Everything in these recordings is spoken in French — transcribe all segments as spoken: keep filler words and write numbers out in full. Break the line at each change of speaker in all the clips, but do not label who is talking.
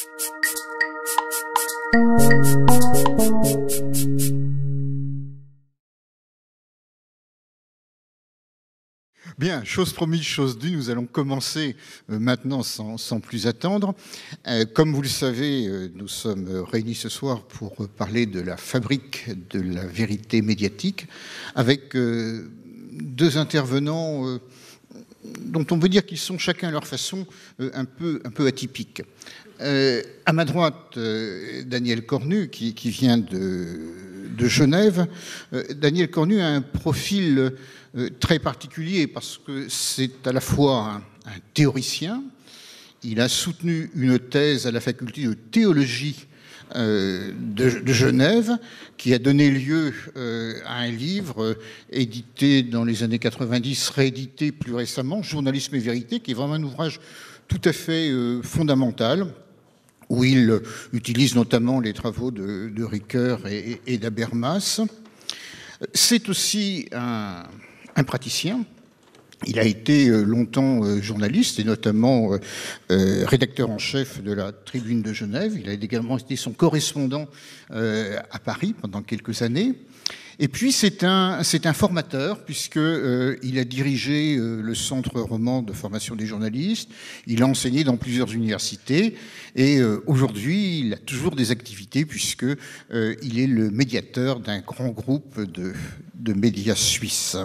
Bien, chose promise, chose due, nous allons commencer euh, maintenant sans, sans plus attendre. Euh, comme vous le savez, euh, nous sommes réunis ce soir pour parler de la fabrique de la vérité médiatique avec euh, deux intervenants euh, dont on peut dire qu'ils sont chacun à leur façon euh, un peu, un peu atypiques. Euh, à ma droite, euh, Daniel Cornu, qui, qui vient de, de Genève. Euh, Daniel Cornu a un profil euh, très particulier parce que c'est à la fois un, un théoricien. Il a soutenu une thèse à la faculté de théologie euh, de, de Genève qui a donné lieu euh, à un livre euh, édité dans les années quatre-vingt-dix, réédité plus récemment, Journalisme et vérité, qui est vraiment un ouvrage tout à fait euh, fondamental, où il utilise notamment les travaux de, de Ricoeur et, et d'Habermas. C'est aussi un, un praticien. Il a été longtemps journaliste et notamment euh, rédacteur en chef de la Tribune de Genève. Il a également été son correspondant euh, à Paris pendant quelques années. Et puis c'est un, c'est un formateur puisque euh, il a dirigé euh, le Centre roman de formation des journalistes, il a enseigné dans plusieurs universités et euh, aujourd'hui il a toujours des activités puisque euh, il est le médiateur d'un grand groupe de, de médias suisses.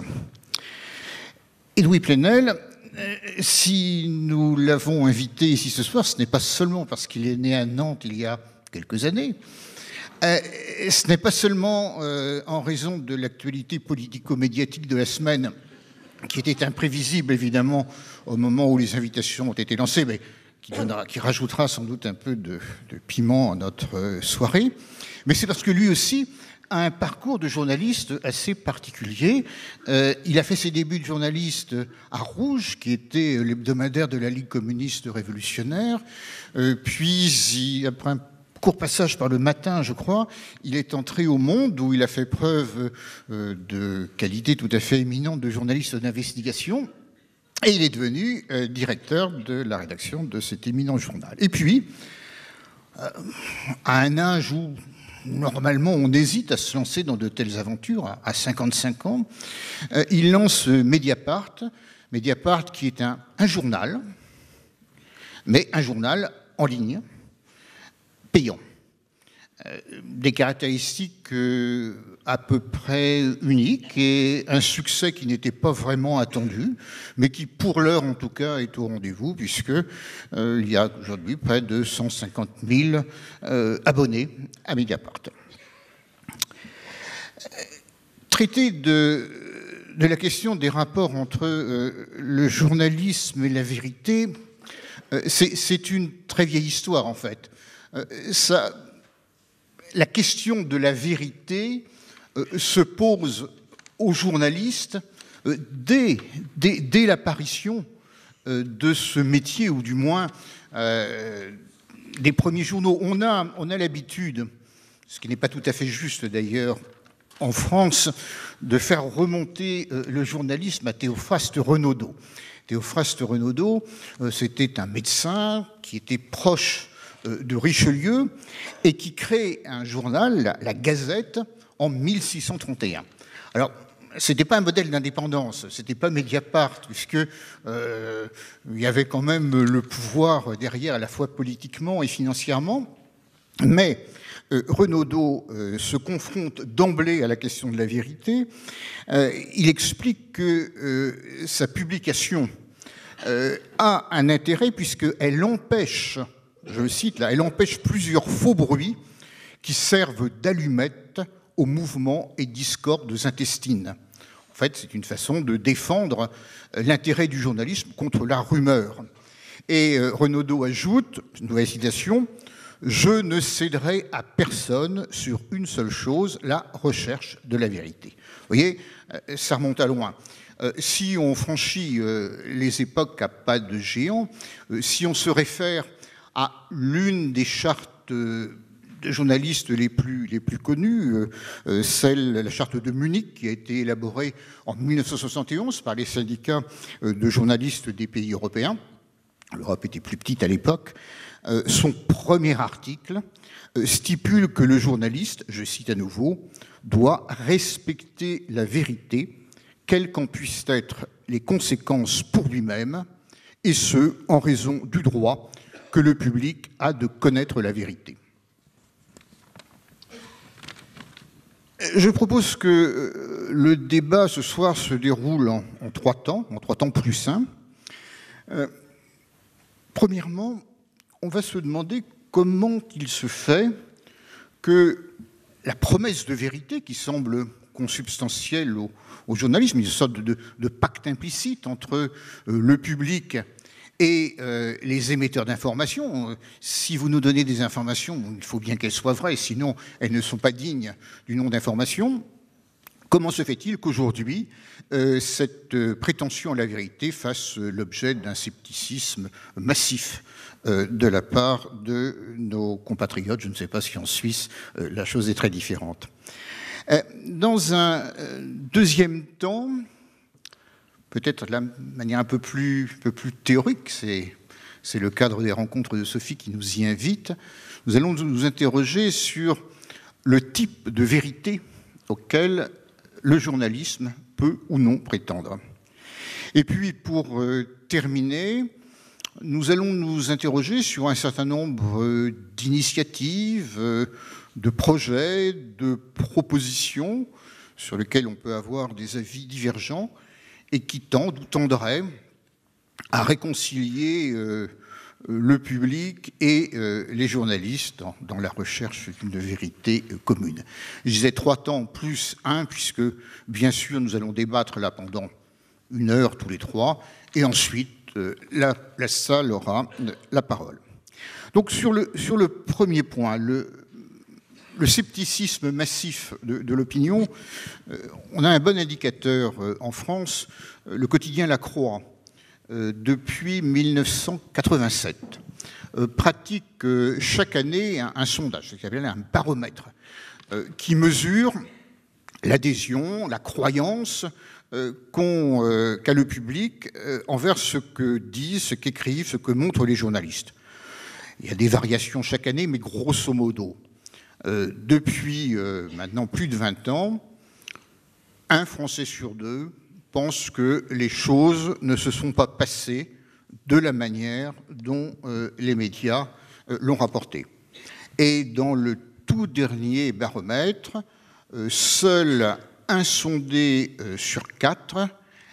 Et Louis Plenel, euh, si nous l'avons invité ici ce soir, ce n'est pas seulement parce qu'il est né à Nantes il y a quelques années. Euh, ce n'est pas seulement euh, en raison de l'actualité politico-médiatique de la semaine, qui était imprévisible évidemment au moment où les invitations ont été lancées, mais qui, donnera, qui rajoutera sans doute un peu de, de piment à notre euh, soirée, mais c'est parce que lui aussi a un parcours de journaliste assez particulier. Euh, il a fait ses débuts de journaliste à Rouge, qui était l'hebdomadaire de la Ligue communiste révolutionnaire, euh, puis il, après un court passage par Le Matin, je crois, il est entré au Monde où il a fait preuve euh, de qualité tout à fait éminente de journaliste d'investigation et il est devenu euh, directeur de la rédaction de cet éminent journal. Et puis, euh, à un âge où normalement on hésite à se lancer dans de telles aventures, à cinquante-cinq ans, euh, il lance Mediapart, Mediapart qui est un, un journal, mais un journal en ligne, payant. Euh, des caractéristiques euh, à peu près uniques et un succès qui n'était pas vraiment attendu, mais qui pour l'heure en tout cas est au rendez-vous puisque euh, il y a aujourd'hui près de cent cinquante mille euh, abonnés à Mediapart. Euh, traiter de, de la question des rapports entre euh, le journalisme et la vérité, euh, c'est une très vieille histoire en fait. Euh, ça, la question de la vérité euh, se pose aux journalistes euh, dès, dès, dès l'apparition euh, de ce métier, ou du moins euh, des premiers journaux. On a, on a l'habitude, ce qui n'est pas tout à fait juste d'ailleurs en France, de faire remonter euh, le journalisme à Théophraste Renaudot. Théophraste Renaudot, euh, c'était un médecin qui était proche de Richelieu et qui crée un journal, la, la Gazette, en mille six cent trente et un. Alors, ce n'était pas un modèle d'indépendance, ce n'était pas Mediapart, puisque euh, il y avait quand même le pouvoir derrière, à la fois politiquement et financièrement, mais euh, Renaudot euh, se confronte d'emblée à la question de la vérité. Euh, il explique que euh, sa publication euh, a un intérêt puisqu'elle empêche, je le cite là, elle empêche plusieurs faux bruits qui servent d'allumettes aux mouvements et discordes intestines. En fait, c'est une façon de défendre l'intérêt du journalisme contre la rumeur. Et euh, Renaudot ajoute, une nouvelle citation, « Je ne céderai à personne sur une seule chose, la recherche de la vérité ». Vous voyez, euh, ça remonte à loin. Euh, si on franchit euh, les époques à pas de géant, euh, si on se réfère à l'une des chartes de journalistes les plus, les plus connues, euh, celle, la charte de Munich, qui a été élaborée en mille neuf cent soixante et onze par les syndicats de journalistes des pays européens, l'Europe était plus petite à l'époque, euh, son premier article euh, stipule que le journaliste, je cite à nouveau, doit respecter la vérité, quelles qu'en puissent être les conséquences pour lui-même, et ce, en raison du droit que le public a de connaître la vérité. Je propose que le débat ce soir se déroule en, en trois temps, en trois temps plus simples. Euh, premièrement, on va se demander comment il se fait que la promesse de vérité qui semble consubstantielle au, au journalisme, une sorte de, de pacte implicite entre euh, le public et euh, les émetteurs d'informations. Si vous nous donnez des informations, il faut bien qu'elles soient vraies, sinon elles ne sont pas dignes du nom d'information. Comment se fait-il qu'aujourd'hui, euh, cette euh, prétention à la vérité fasse euh, l'objet d'un scepticisme massif euh, de la part de nos compatriotes? Je ne sais pas si en Suisse, euh, la chose est très différente. Euh, dans un euh, deuxième temps, peut-être de la manière un peu plus, un peu plus théorique, c'est, c'est le cadre des rencontres de Sophie qui nous y invite, nous allons nous interroger sur le type de vérité auquel le journalisme peut ou non prétendre. Et puis, pour euh, terminer, nous allons nous interroger sur un certain nombre euh, d'initiatives, euh, de projets, de propositions sur lesquels on peut avoir des avis divergents et qui tendent ou tendraient à réconcilier euh, le public et euh, les journalistes dans, dans la recherche d'une vérité euh, commune. Je disais trois temps plus un, puisque bien sûr nous allons débattre là pendant une heure tous les trois, et ensuite euh, la, la salle aura la parole. Donc sur le, sur le premier point, le, le scepticisme massif de, de l'opinion, euh, on a un bon indicateur euh, en France, euh, le quotidien La Croix, euh, depuis mille neuf cent quatre-vingt-sept, euh, pratique euh, chaque année un, un sondage, ce qu'on appelle un baromètre, euh, qui mesure l'adhésion, la croyance euh, qu'ont, euh, qu'a le public euh, envers ce que disent, ce qu'écrivent, ce que montrent les journalistes. Il y a des variations chaque année, mais grosso modo, Euh, depuis euh, maintenant plus de vingt ans, un Français sur deux pense que les choses ne se sont pas passées de la manière dont euh, les médias euh, l'ont rapporté. Et dans le tout dernier baromètre, euh, seul un sondé euh, sur quatre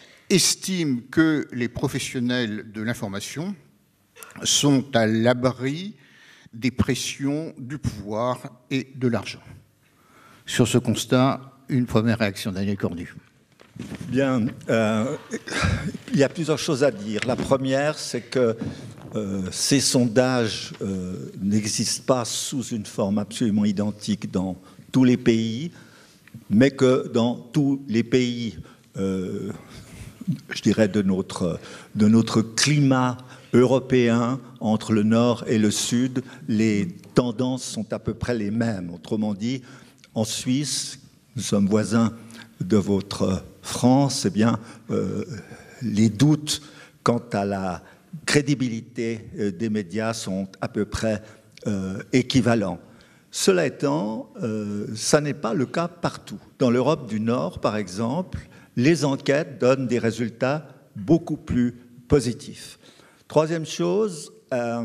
estime que les professionnels de l'information sont à l'abri des pressions du pouvoir et de l'argent. Sur ce constat, une première réaction, Daniel Cornu.
Bien, euh, il y a plusieurs choses à dire. La première, c'est que euh, ces sondages euh, n'existent pas sous une forme absolument identique dans tous les pays, mais que dans tous les pays, euh, je dirais, de notre, de notre climat européen, entre le nord et le sud, les tendances sont à peu près les mêmes. Autrement dit, en Suisse, nous sommes voisins de votre France, eh bien, euh, les doutes quant à la crédibilité des médias sont à peu près euh, équivalents. Cela étant, euh, ça n'est pas le cas partout. Dans l'Europe du Nord, par exemple, les enquêtes donnent des résultats beaucoup plus positifs. Troisième chose, euh,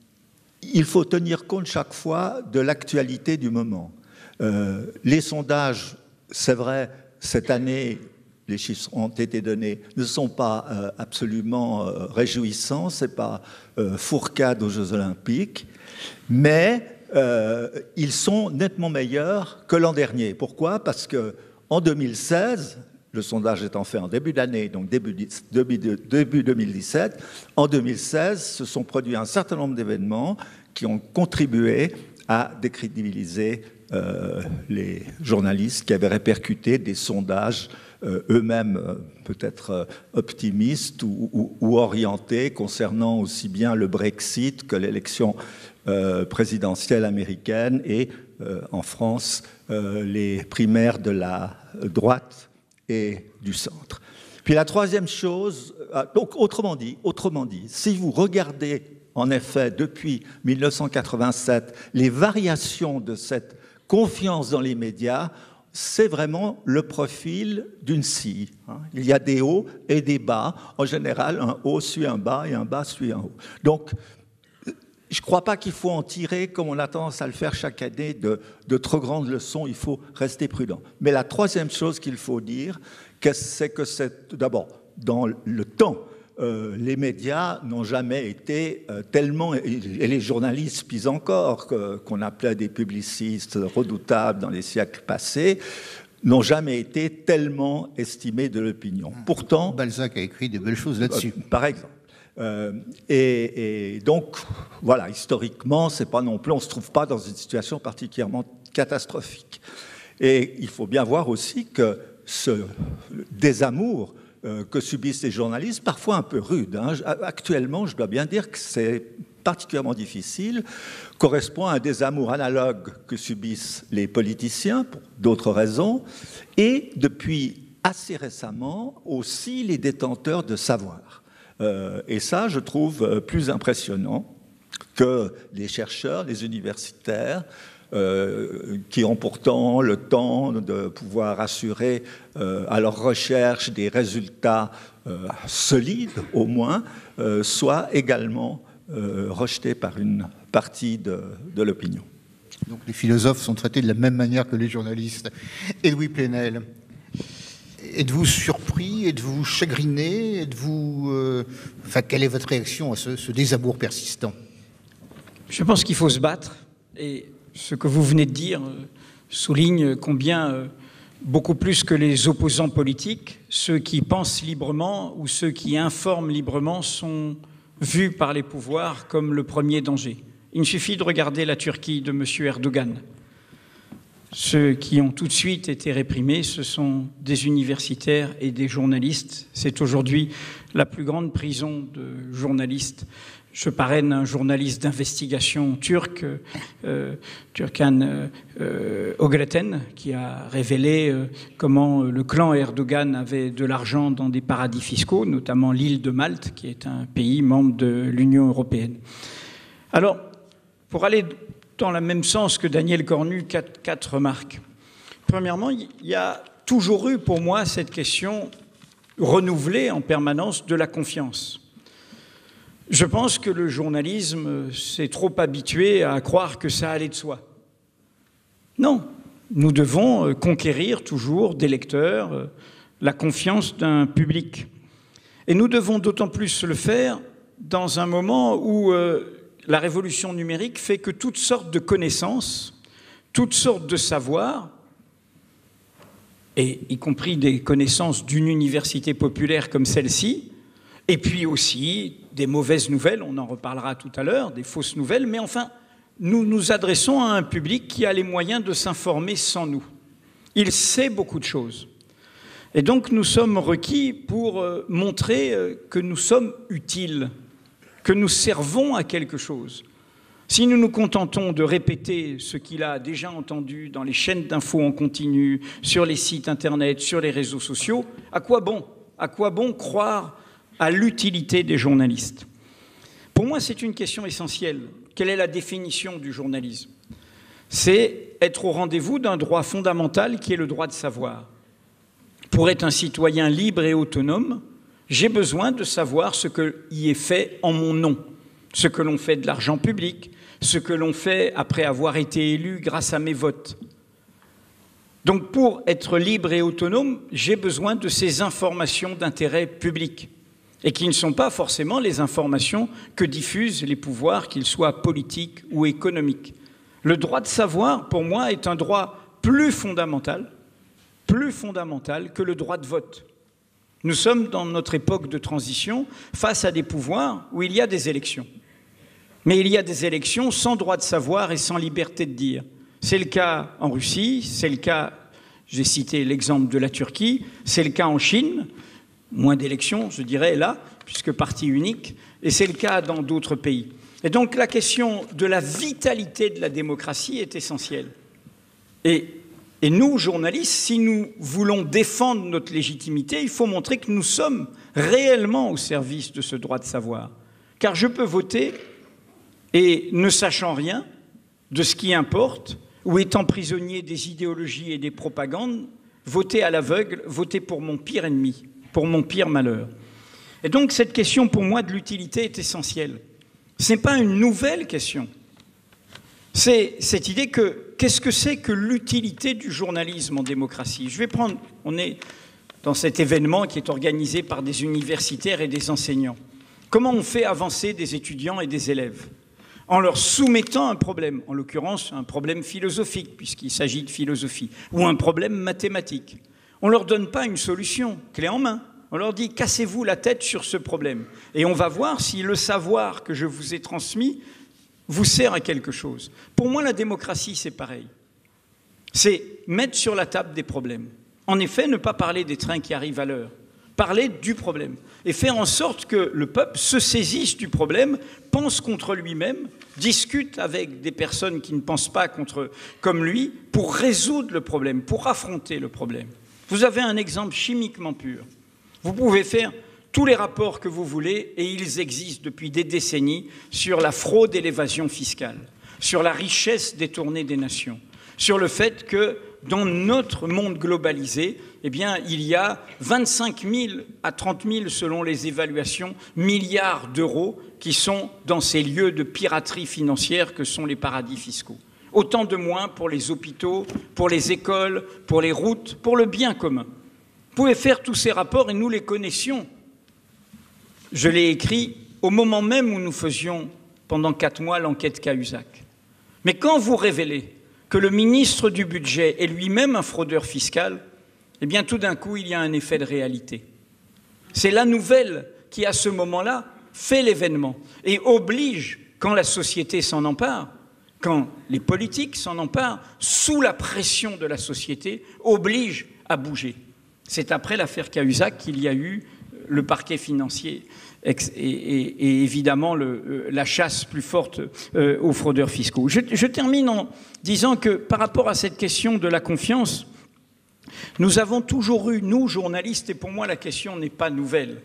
il faut tenir compte chaque fois de l'actualité du moment. Euh, les sondages, c'est vrai, cette année, les chiffres ont été donnés, ne sont pas euh, absolument euh, réjouissants, ce n'est pas euh, Fourcade aux Jeux Olympiques, mais euh, ils sont nettement meilleurs que l'an dernier. Pourquoi? Parce qu'en deux mille seize, le sondage étant fait en début d'année, donc début, début, début deux mille dix-sept, en deux mille seize, se sont produits un certain nombre d'événements qui ont contribué à décrédibiliser euh, les journalistes qui avaient répercuté des sondages euh, eux-mêmes euh, peut-être euh, optimistes ou, ou, ou orientés concernant aussi bien le Brexit que l'élection euh, présidentielle américaine et euh, en France euh, les primaires de la droite et du centre. Puis la troisième chose, donc autrement dit, autrement dit, si vous regardez en effet depuis mille neuf cent quatre-vingt-sept les variations de cette confiance dans les médias, c'est vraiment le profil d'une scie. Il y a des hauts et des bas. En général, un haut suit un bas et un bas suit un haut. Donc, je ne crois pas qu'il faut en tirer, comme on a tendance à le faire chaque année, de, de trop grandes leçons. Il faut rester prudent. Mais la troisième chose qu'il faut dire, c'est que c'est d'abord, dans le temps, euh, les médias n'ont jamais été euh, tellement, et les journalistes puis encore, que, qu'on appelait des publicistes redoutables dans les siècles passés, n'ont jamais été tellement estimés de l'opinion. Pourtant,
Balzac a écrit de belles choses là-dessus.
Euh, par exemple. Euh, et, et donc, voilà, historiquement, c'est pas non plus, on ne se trouve pas dans une situation particulièrement catastrophique. Et il faut bien voir aussi que ce désamour euh, que subissent les journalistes, parfois un peu rude, hein, actuellement, je dois bien dire que c'est particulièrement difficile, correspond à un désamour analogue que subissent les politiciens, pour d'autres raisons, et depuis assez récemment aussi les détenteurs de savoir. Euh, et ça, je trouve plus impressionnant que les chercheurs, les universitaires, euh, qui ont pourtant le temps de pouvoir assurer euh, à leur recherche des résultats euh, solides, au moins, euh, soient également euh, rejetés par une partie de, de l'opinion.
Donc les philosophes sont traités de la même manière que les journalistes. Et Louis Plenel, êtes-vous surpris? Êtes-vous chagriné? Êtes-vous, euh, enfin, quelle est votre réaction à ce, ce désamour persistant?
Je pense qu'il faut se battre. Et ce que vous venez de dire euh, souligne combien, euh, beaucoup plus que les opposants politiques, ceux qui pensent librement ou ceux qui informent librement sont vus par les pouvoirs comme le premier danger. Il suffit de regarder la Turquie de M. Erdogan. Ceux qui ont tout de suite été réprimés, ce sont des universitaires et des journalistes. C'est aujourd'hui la plus grande prison de journalistes. Je parraine un journaliste d'investigation turc, euh, Turkan euh, Ogleten, qui a révélé euh, comment le clan Erdogan avait de l'argent dans des paradis fiscaux, notamment l'île de Malte, qui est un pays membre de l'Union européenne. Alors, pour aller dans le même sens que Daniel Cornu, quatre, quatre remarques. Premièrement, il y a toujours eu pour moi cette question renouvelée en permanence de la confiance. Je pense que le journalisme s'est trop habitué à croire que ça allait de soi. Non, nous devons conquérir toujours des lecteurs, la confiance d'un public. Et nous devons d'autant plus le faire dans un moment où euh, la révolution numérique fait que toutes sortes de connaissances, toutes sortes de savoirs, et y compris des connaissances d'une université populaire comme celle-ci, et puis aussi des mauvaises nouvelles, on en reparlera tout à l'heure, des fausses nouvelles, mais enfin, nous nous adressons à un public qui a les moyens de s'informer sans nous. Il sait beaucoup de choses. Et donc nous sommes requis pour montrer que nous sommes utiles, que nous servons à quelque chose. Si nous nous contentons de répéter ce qu'il a déjà entendu dans les chaînes d'infos en continu, sur les sites internet, sur les réseaux sociaux, à quoi bon? À quoi bon croire à l'utilité des journalistes? Pour moi, c'est une question essentielle. Quelle est la définition du journalisme? C'est être au rendez-vous d'un droit fondamental qui est le droit de savoir. Pour être un citoyen libre et autonome, j'ai besoin de savoir ce qui y est fait en mon nom, ce que l'on fait de l'argent public, ce que l'on fait après avoir été élu grâce à mes votes. Donc pour être libre et autonome, j'ai besoin de ces informations d'intérêt public et qui ne sont pas forcément les informations que diffusent les pouvoirs, qu'ils soient politiques ou économiques. Le droit de savoir, pour moi, est un droit plus fondamental, plus fondamental que le droit de vote. Nous sommes dans notre époque de transition face à des pouvoirs où il y a des élections. Mais il y a des élections sans droit de savoir et sans liberté de dire. C'est le cas en Russie, c'est le cas, j'ai cité l'exemple de la Turquie, c'est le cas en Chine, moins d'élections, je dirais, là, puisque parti unique, et c'est le cas dans d'autres pays. Et donc la question de la vitalité de la démocratie est essentielle. Et Et nous, journalistes, si nous voulons défendre notre légitimité, il faut montrer que nous sommes réellement au service de ce droit de savoir. Car je peux voter et, ne sachant rien de ce qui importe, ou étant prisonnier des idéologies et des propagandes, voter à l'aveugle, voter pour mon pire ennemi, pour mon pire malheur. Et donc cette question pour moi de l'utilité est essentielle. Ce n'est pas une nouvelle question. C'est cette idée que, qu'est-ce que c'est que l'utilité du journalisme en démocratie? Je vais prendre, on est dans cet événement qui est organisé par des universitaires et des enseignants. Comment on fait avancer des étudiants et des élèves? En leur soumettant un problème, en l'occurrence un problème philosophique, puisqu'il s'agit de philosophie, ou un problème mathématique. On ne leur donne pas une solution, clé en main. On leur dit « cassez-vous la tête sur ce problème ». Et on va voir si le savoir que je vous ai transmis vous sert à quelque chose. Pour moi, la démocratie, c'est pareil. C'est mettre sur la table des problèmes. En effet, ne pas parler des trains qui arrivent à l'heure. Parler du problème. Et faire en sorte que le peuple se saisisse du problème, pense contre lui-même, discute avec des personnes qui ne pensent pas contre, comme lui, pour résoudre le problème, pour affronter le problème. Vous avez un exemple chimiquement pur. Vous pouvez faire tous les rapports que vous voulez, et ils existent depuis des décennies, sur la fraude et l'évasion fiscale, sur la richesse détournée des nations, sur le fait que dans notre monde globalisé, eh bien, il y a vingt-cinq mille à trente mille, selon les évaluations, milliards d'euros qui sont dans ces lieux de piraterie financière que sont les paradis fiscaux. Autant de moins pour les hôpitaux, pour les écoles, pour les routes, pour le bien commun. Vous pouvez faire tous ces rapports et nous les connaissions. Je l'ai écrit au moment même où nous faisions, pendant quatre mois, l'enquête Cahuzac. Mais quand vous révélez que le ministre du Budget est lui-même un fraudeur fiscal, eh bien tout d'un coup, il y a un effet de réalité. C'est la nouvelle qui, à ce moment-là, fait l'événement et oblige, quand la société s'en empare, quand les politiques s'en emparent, sous la pression de la société, oblige à bouger. C'est après l'affaire Cahuzac qu'il y a eu le parquet financier et, et, et évidemment le, la chasse plus forte euh, aux fraudeurs fiscaux. Je, je termine en disant que par rapport à cette question de la confiance, nous avons toujours eu, nous journalistes, et pour moi la question n'est pas nouvelle,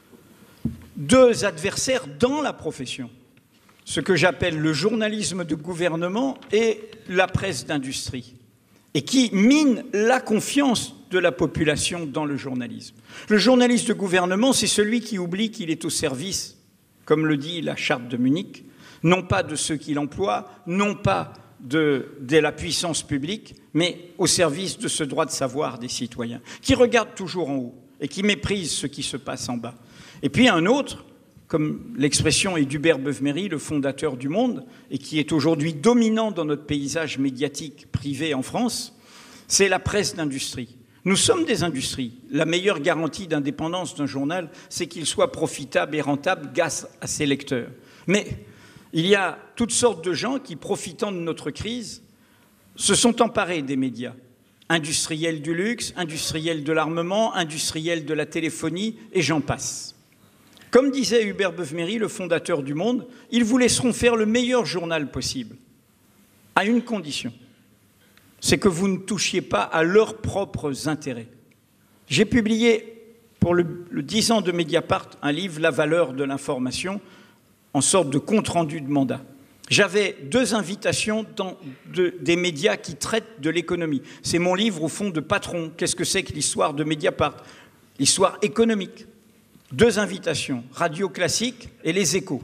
deux adversaires dans la profession, ce que j'appelle le journalisme de gouvernement et la presse d'industrie, et qui minent la confiance de la population dans le journalisme. Le journaliste de gouvernement, c'est celui qui oublie qu'il est au service, comme le dit la charte de Munich, non pas de ceux qui l'emploient, non pas de, de la puissance publique, mais au service de ce droit de savoir des citoyens, qui regarde toujours en haut et qui méprise ce qui se passe en bas. Et puis un autre, comme l'expression est d'Hubert Beuve-Méry, le fondateur du Monde, et qui est aujourd'hui dominant dans notre paysage médiatique privé en France, c'est la presse d'industrie. Nous sommes des industries. La meilleure garantie d'indépendance d'un journal, c'est qu'il soit profitable et rentable grâce à ses lecteurs. Mais il y a toutes sortes de gens qui, profitant de notre crise, se sont emparés des médias. Industriels du luxe, industriels de l'armement, industriels de la téléphonie, et j'en passe. Comme disait Hubert Beuve-Méry, le fondateur du Monde, ils vous laisseront faire le meilleur journal possible, à une condition, c'est que vous ne touchiez pas à leurs propres intérêts. J'ai publié, pour le, le dix ans de Mediapart, un livre, La valeur de l'information, en sorte de compte-rendu de mandat. J'avais deux invitations dans de, des médias qui traitent de l'économie. C'est mon livre, au fond, de patron. Qu'est-ce que c'est que l'histoire de Mediapart? L'histoire économique. Deux invitations, Radio Classique et Les Échos.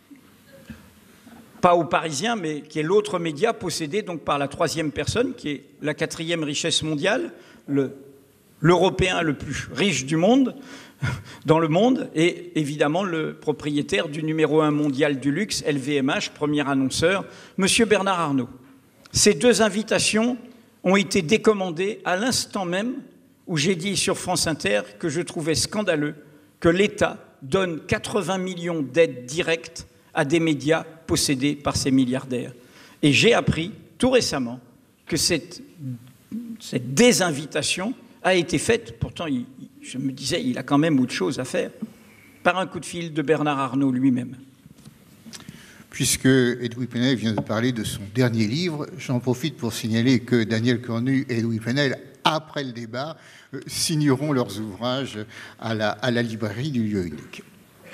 Pas aux Parisiens, mais qui est l'autre média possédé donc par la troisième personne, qui est la quatrième richesse mondiale, le, l'Européen le plus riche du monde, dans le monde, et évidemment le propriétaire du numéro un mondial du luxe, L V M H, premier annonceur, M. Bernard Arnault. Ces deux invitations ont été décommandées à l'instant même où j'ai dit sur France Inter que je trouvais scandaleux que l'État donne quatre-vingts millions d'aides directes à des médias possédés par ces milliardaires. Et j'ai appris tout récemment que cette, cette désinvitation a été faite, pourtant il, je me disais il a quand même autre chose à faire, par un coup de fil de Bernard Arnault lui-même.
puisque Edoui Plenel vient de parler de son dernier livre, j'en profite pour signaler que Daniel Cornu et Edoui Plenel, après le débat, signeront leurs ouvrages à la, à la librairie du lieu unique.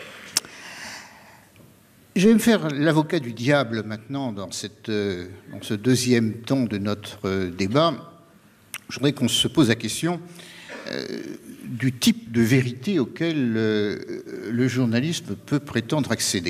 Je vais me faire l'avocat du diable maintenant dans, cette, dans ce deuxième temps de notre débat. Je voudrais qu'on se pose la question euh, du type de vérité auquel euh, le journalisme peut prétendre accéder.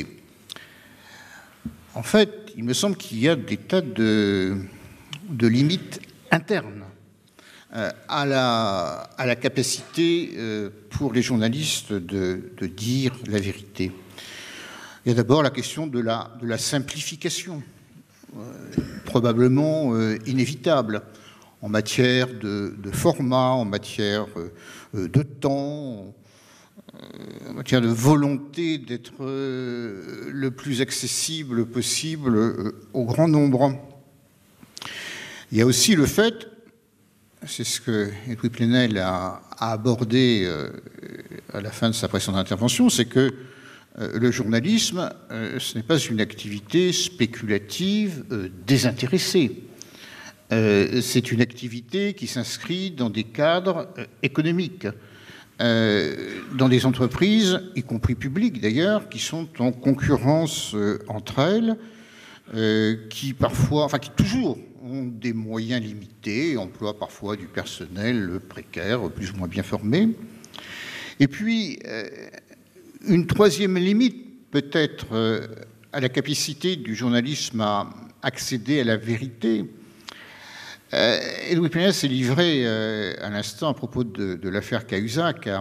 En fait, il me semble qu'il y a des tas de, de limites internes euh, à, la, à la capacité euh, pour les journalistes de, de dire la vérité. Il y a d'abord la question de la, de la simplification, euh, probablement euh, inévitable, en matière de, de format, en matière euh, de temps, euh, en matière de volonté d'être euh, le plus accessible possible euh, au grand nombre. Il y a aussi le fait, c'est ce que Edoui Plenel a, a abordé euh, à la fin de sa précédente intervention, c'est que euh, le journalisme, euh, ce n'est pas une activité spéculative euh, désintéressée. Euh, c'est une activité qui s'inscrit dans des cadres euh, économiques, euh, dans des entreprises, y compris publiques d'ailleurs, qui sont en concurrence euh, entre elles, euh, qui parfois, enfin qui toujours ont des moyens limités, emploient parfois du personnel précaire, plus ou moins bien formé. Et puis, euh, une troisième limite, peut-être, euh, à la capacité du journalisme à accéder à la vérité. Euh, Edoui Plenel s'est livré euh, à l'instant à propos de, de l'affaire Cahuzac à,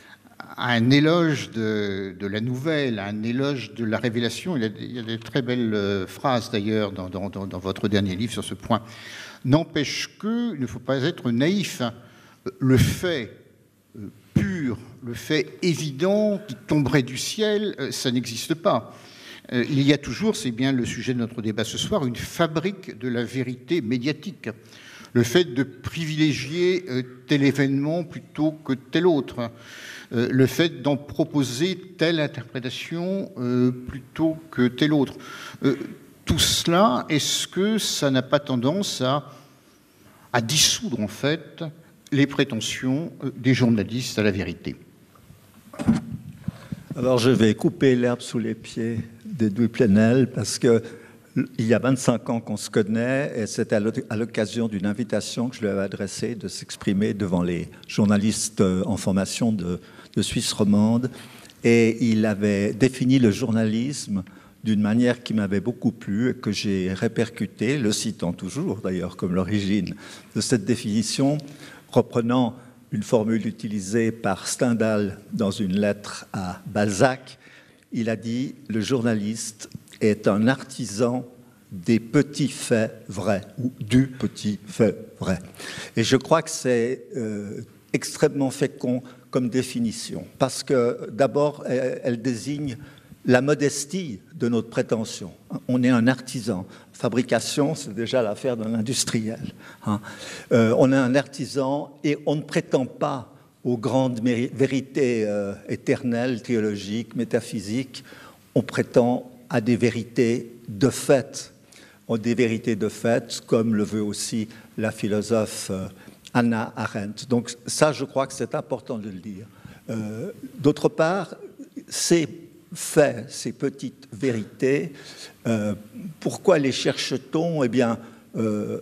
à un éloge de, de la nouvelle, à un éloge de la révélation. Il y a, il y a des très belles euh, phrases d'ailleurs dans, dans, dans votre dernier livre sur ce point. N'empêche que, il ne faut pas être naïf. Le fait euh, pur, le fait évident qui tomberait du ciel, euh, ça n'existe pas. Il y a toujours, c'est bien le sujet de notre débat ce soir, une fabrique de la vérité médiatique. Le fait de privilégier tel événement plutôt que tel autre. Le fait d'en proposer telle interprétation plutôt que telle autre. Tout cela, est-ce que ça n'a pas tendance à, à dissoudre en fait les prétentions des journalistes à la vérité ?
Alors je vais couper l'herbe sous les pieds d'Edoui Plenel parce qu'il y a vingt-cinq ans qu'on se connaît et c'était à l'occasion d'une invitation que je lui avais adressée de s'exprimer devant les journalistes en formation de, de Suisse romande et il avait défini le journalisme d'une manière qui m'avait beaucoup plu et que j'ai répercuté, le citant toujours d'ailleurs comme l'origine de cette définition, reprenant une formule utilisée par Stendhal dans une lettre à Balzac. Il a dit « Le journaliste est un artisan des petits faits vrais » ou « du petit fait vrai ». Et je crois que c'est euh, extrêmement fécond comme définition parce que d'abord, elle, elle désigne la modestie de notre prétention. On est un artisan. Fabrication, c'est déjà l'affaire d'un industriel. Hein. Euh, on est un artisan et on ne prétend pas aux grandes vérités euh, éternelles, théologiques, métaphysiques. On prétend à des vérités de fait. Des vérités de fait, comme le veut aussi la philosophe euh, Hannah Arendt. Donc ça, je crois que c'est important de le dire. Euh, d'autre part, c'est fait ces petites vérités. Euh, pourquoi les cherche-t-on ? Eh bien, euh,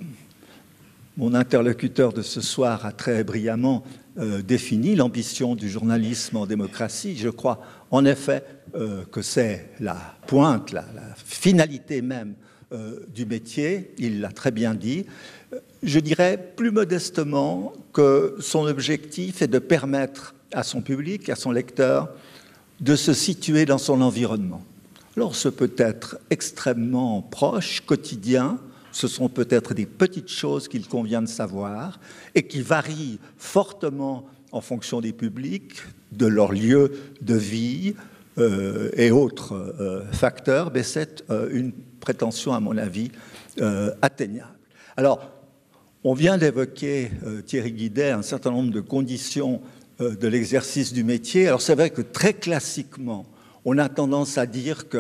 mon interlocuteur de ce soir a très brillamment euh, défini l'ambition du journalisme en démocratie. Je crois en effet euh, que c'est la pointe, la, la finalité même euh, du métier. Il l'a très bien dit. Je dirais plus modestement que son objectif est de permettre à son public, à son lecteur, de se situer dans son environnement. Alors, ce peut être extrêmement proche, quotidien, ce sont peut-être des petites choses qu'il convient de savoir et qui varient fortement en fonction des publics, de leur lieu de vie euh, et autres euh, facteurs, mais c'est euh, une prétention, à mon avis, euh, atteignable. Alors, on vient d'évoquer, euh, Thierry Guidet, un certain nombre de conditions de l'exercice du métier. Alors c'est vrai que très classiquement, on a tendance à dire que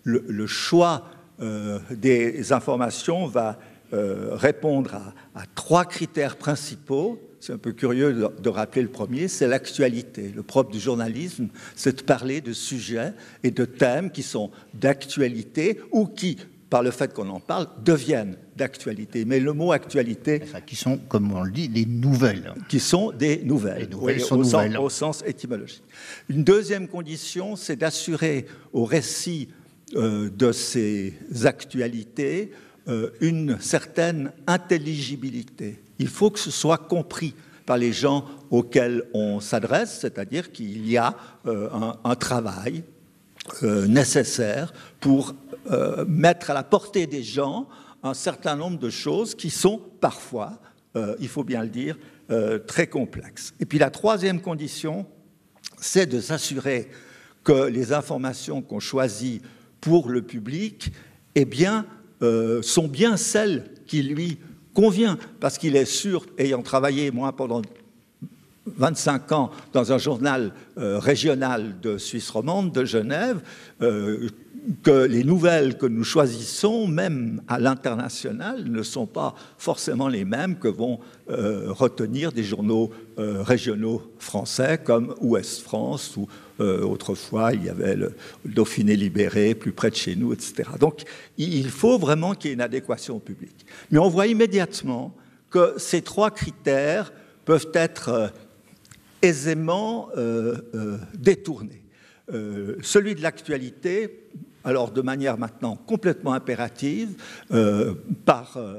le, le choix euh, des informations va euh, répondre à, à trois critères principaux. C'est un peu curieux de, de rappeler le premier, c'est l'actualité. Le propre du journalisme, c'est de parler de sujets et de thèmes qui sont d'actualité ou qui, par le fait qu'on en parle, deviennent d'actualité. Mais le mot actualité...
Enfin, qui sont, comme on le dit, des nouvelles.
Qui sont des nouvelles.
Les nouvelles
oui,
sont
au,
nouvelles.
Sens, au sens étymologique. Une deuxième condition, c'est d'assurer au récit euh, de ces actualités euh, une certaine intelligibilité. Il faut que ce soit compris par les gens auxquels on s'adresse, c'est-à-dire qu'il y a euh, un, un travail euh, nécessaire pour euh, mettre à la portée des gens un certain nombre de choses qui sont parfois, euh, il faut bien le dire, euh, très complexes. Et puis la troisième condition, c'est de s'assurer que les informations qu'on choisit pour le public eh bien, euh, sont bien celles qui lui convient, parce qu'il est sûr, ayant travaillé, moi, pendant vingt-cinq ans dans un journal euh, régional de Suisse romande, de Genève, euh, que les nouvelles que nous choisissons, même à l'international, ne sont pas forcément les mêmes que vont euh, retenir des journaux euh, régionaux français comme Ouest France, ou euh, autrefois il y avait le Dauphiné libéré, plus près de chez nous, et cetera. Donc il faut vraiment qu'il y ait une adéquation au public. Mais on voit immédiatement que ces trois critères peuvent être euh, aisément euh, euh, détournés. Euh, celui de l'actualité, alors de manière maintenant complètement impérative, euh, par euh,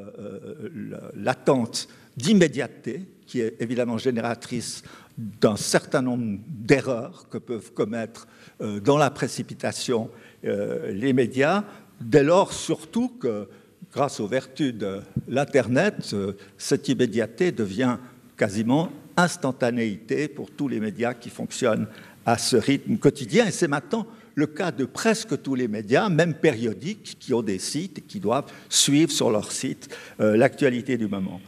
l'attente d'immédiateté, qui est évidemment génératrice d'un certain nombre d'erreurs que peuvent commettre euh, dans la précipitation euh, les médias, dès lors surtout que, grâce aux vertus de l'Internet, euh, cette immédiateté devient quasiment instantanéité pour tous les médias qui fonctionnent à ce rythme quotidien. Et c'est maintenant le cas de presque tous les médias, même périodiques, qui ont des sites et qui doivent suivre sur leur site euh, l'actualité du moment.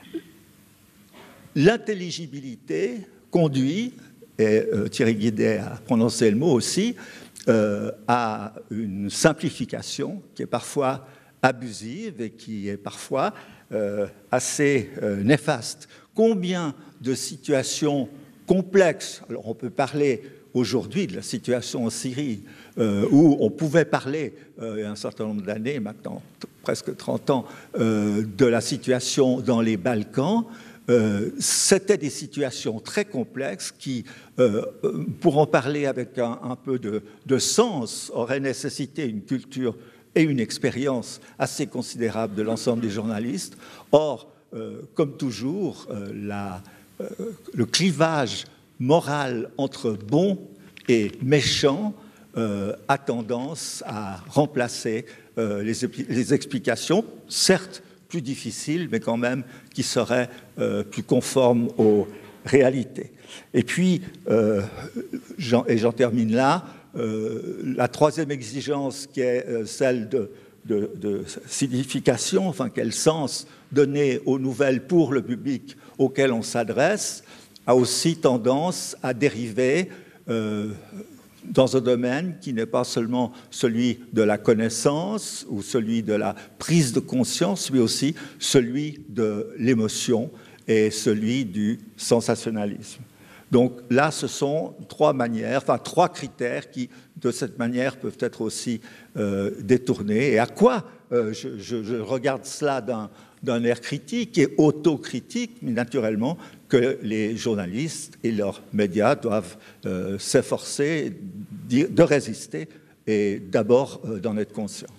L'intelligibilité conduit, et euh, Thierry Guidet a prononcé le mot aussi, euh, à une simplification qui est parfois abusive et qui est parfois euh, assez euh, néfaste. Combien de situations complexes, alors on peut parler aujourd'hui de la situation en Syrie, euh, où on pouvait parler, euh, il y a un certain nombre d'années, maintenant presque trente ans, euh, de la situation dans les Balkans, euh, c'était des situations très complexes qui, euh, pour en parler avec un, un peu de, de sens, auraient nécessité une culture et une expérience assez considérable de l'ensemble des journalistes. Or, euh, comme toujours, euh, la, euh, le clivage moral entre bon et méchant euh, a tendance à remplacer euh, les, les explications, certes plus difficiles, mais quand même qui seraient euh, plus conformes aux réalités. Et puis, euh, j'en, et j'en termine là, euh, la troisième exigence qui est euh, celle de, de, de signification, enfin quel sens donner aux nouvelles pour le public auquel on s'adresse, a aussi tendance à dériver euh, dans un domaine qui n'est pas seulement celui de la connaissance ou celui de la prise de conscience, mais aussi celui de l'émotion et celui du sensationnalisme. Donc là, ce sont trois manières, enfin trois critères qui, de cette manière, peuvent être aussi euh, détournés. Et à quoi euh, je, je, je regarde cela d'un d'un air critique et autocritique, mais naturellement que les journalistes et leurs médias doivent euh, s'efforcer de résister et d'abord euh, d'en être conscients.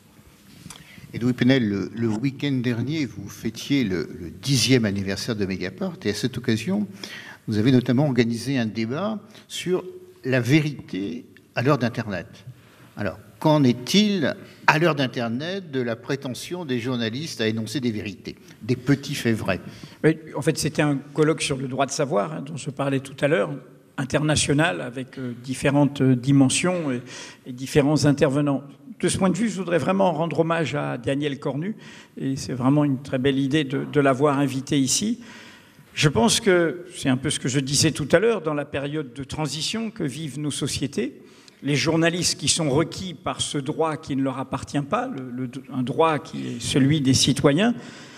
Edoui Plenel, le, le week-end dernier, vous fêtiez le, le dixième anniversaire de Mediapart, et à cette occasion, vous avez notamment organisé un débat sur la vérité à l'heure d'Internet. Alors, qu'en est-il à l'heure d'Internet de la prétention des journalistes à énoncer des vérités, des petits faits vrais?
Oui, en fait, c'était un colloque sur le droit de savoir, hein, dont je parlais tout à l'heure, international, avec euh, différentes euh, dimensions et, et différents intervenants. De ce point de vue, je voudrais vraiment rendre hommage à Daniel Cornu, et c'est vraiment une très belle idée de, de l'avoir invité ici. Je pense que c'est un peu ce que je disais tout à l'heure, dans la période de transition que vivent nos sociétés, les journalistes qui sont requis par ce droit qui ne leur appartient pas, le, le, un droit qui est celui des citoyens,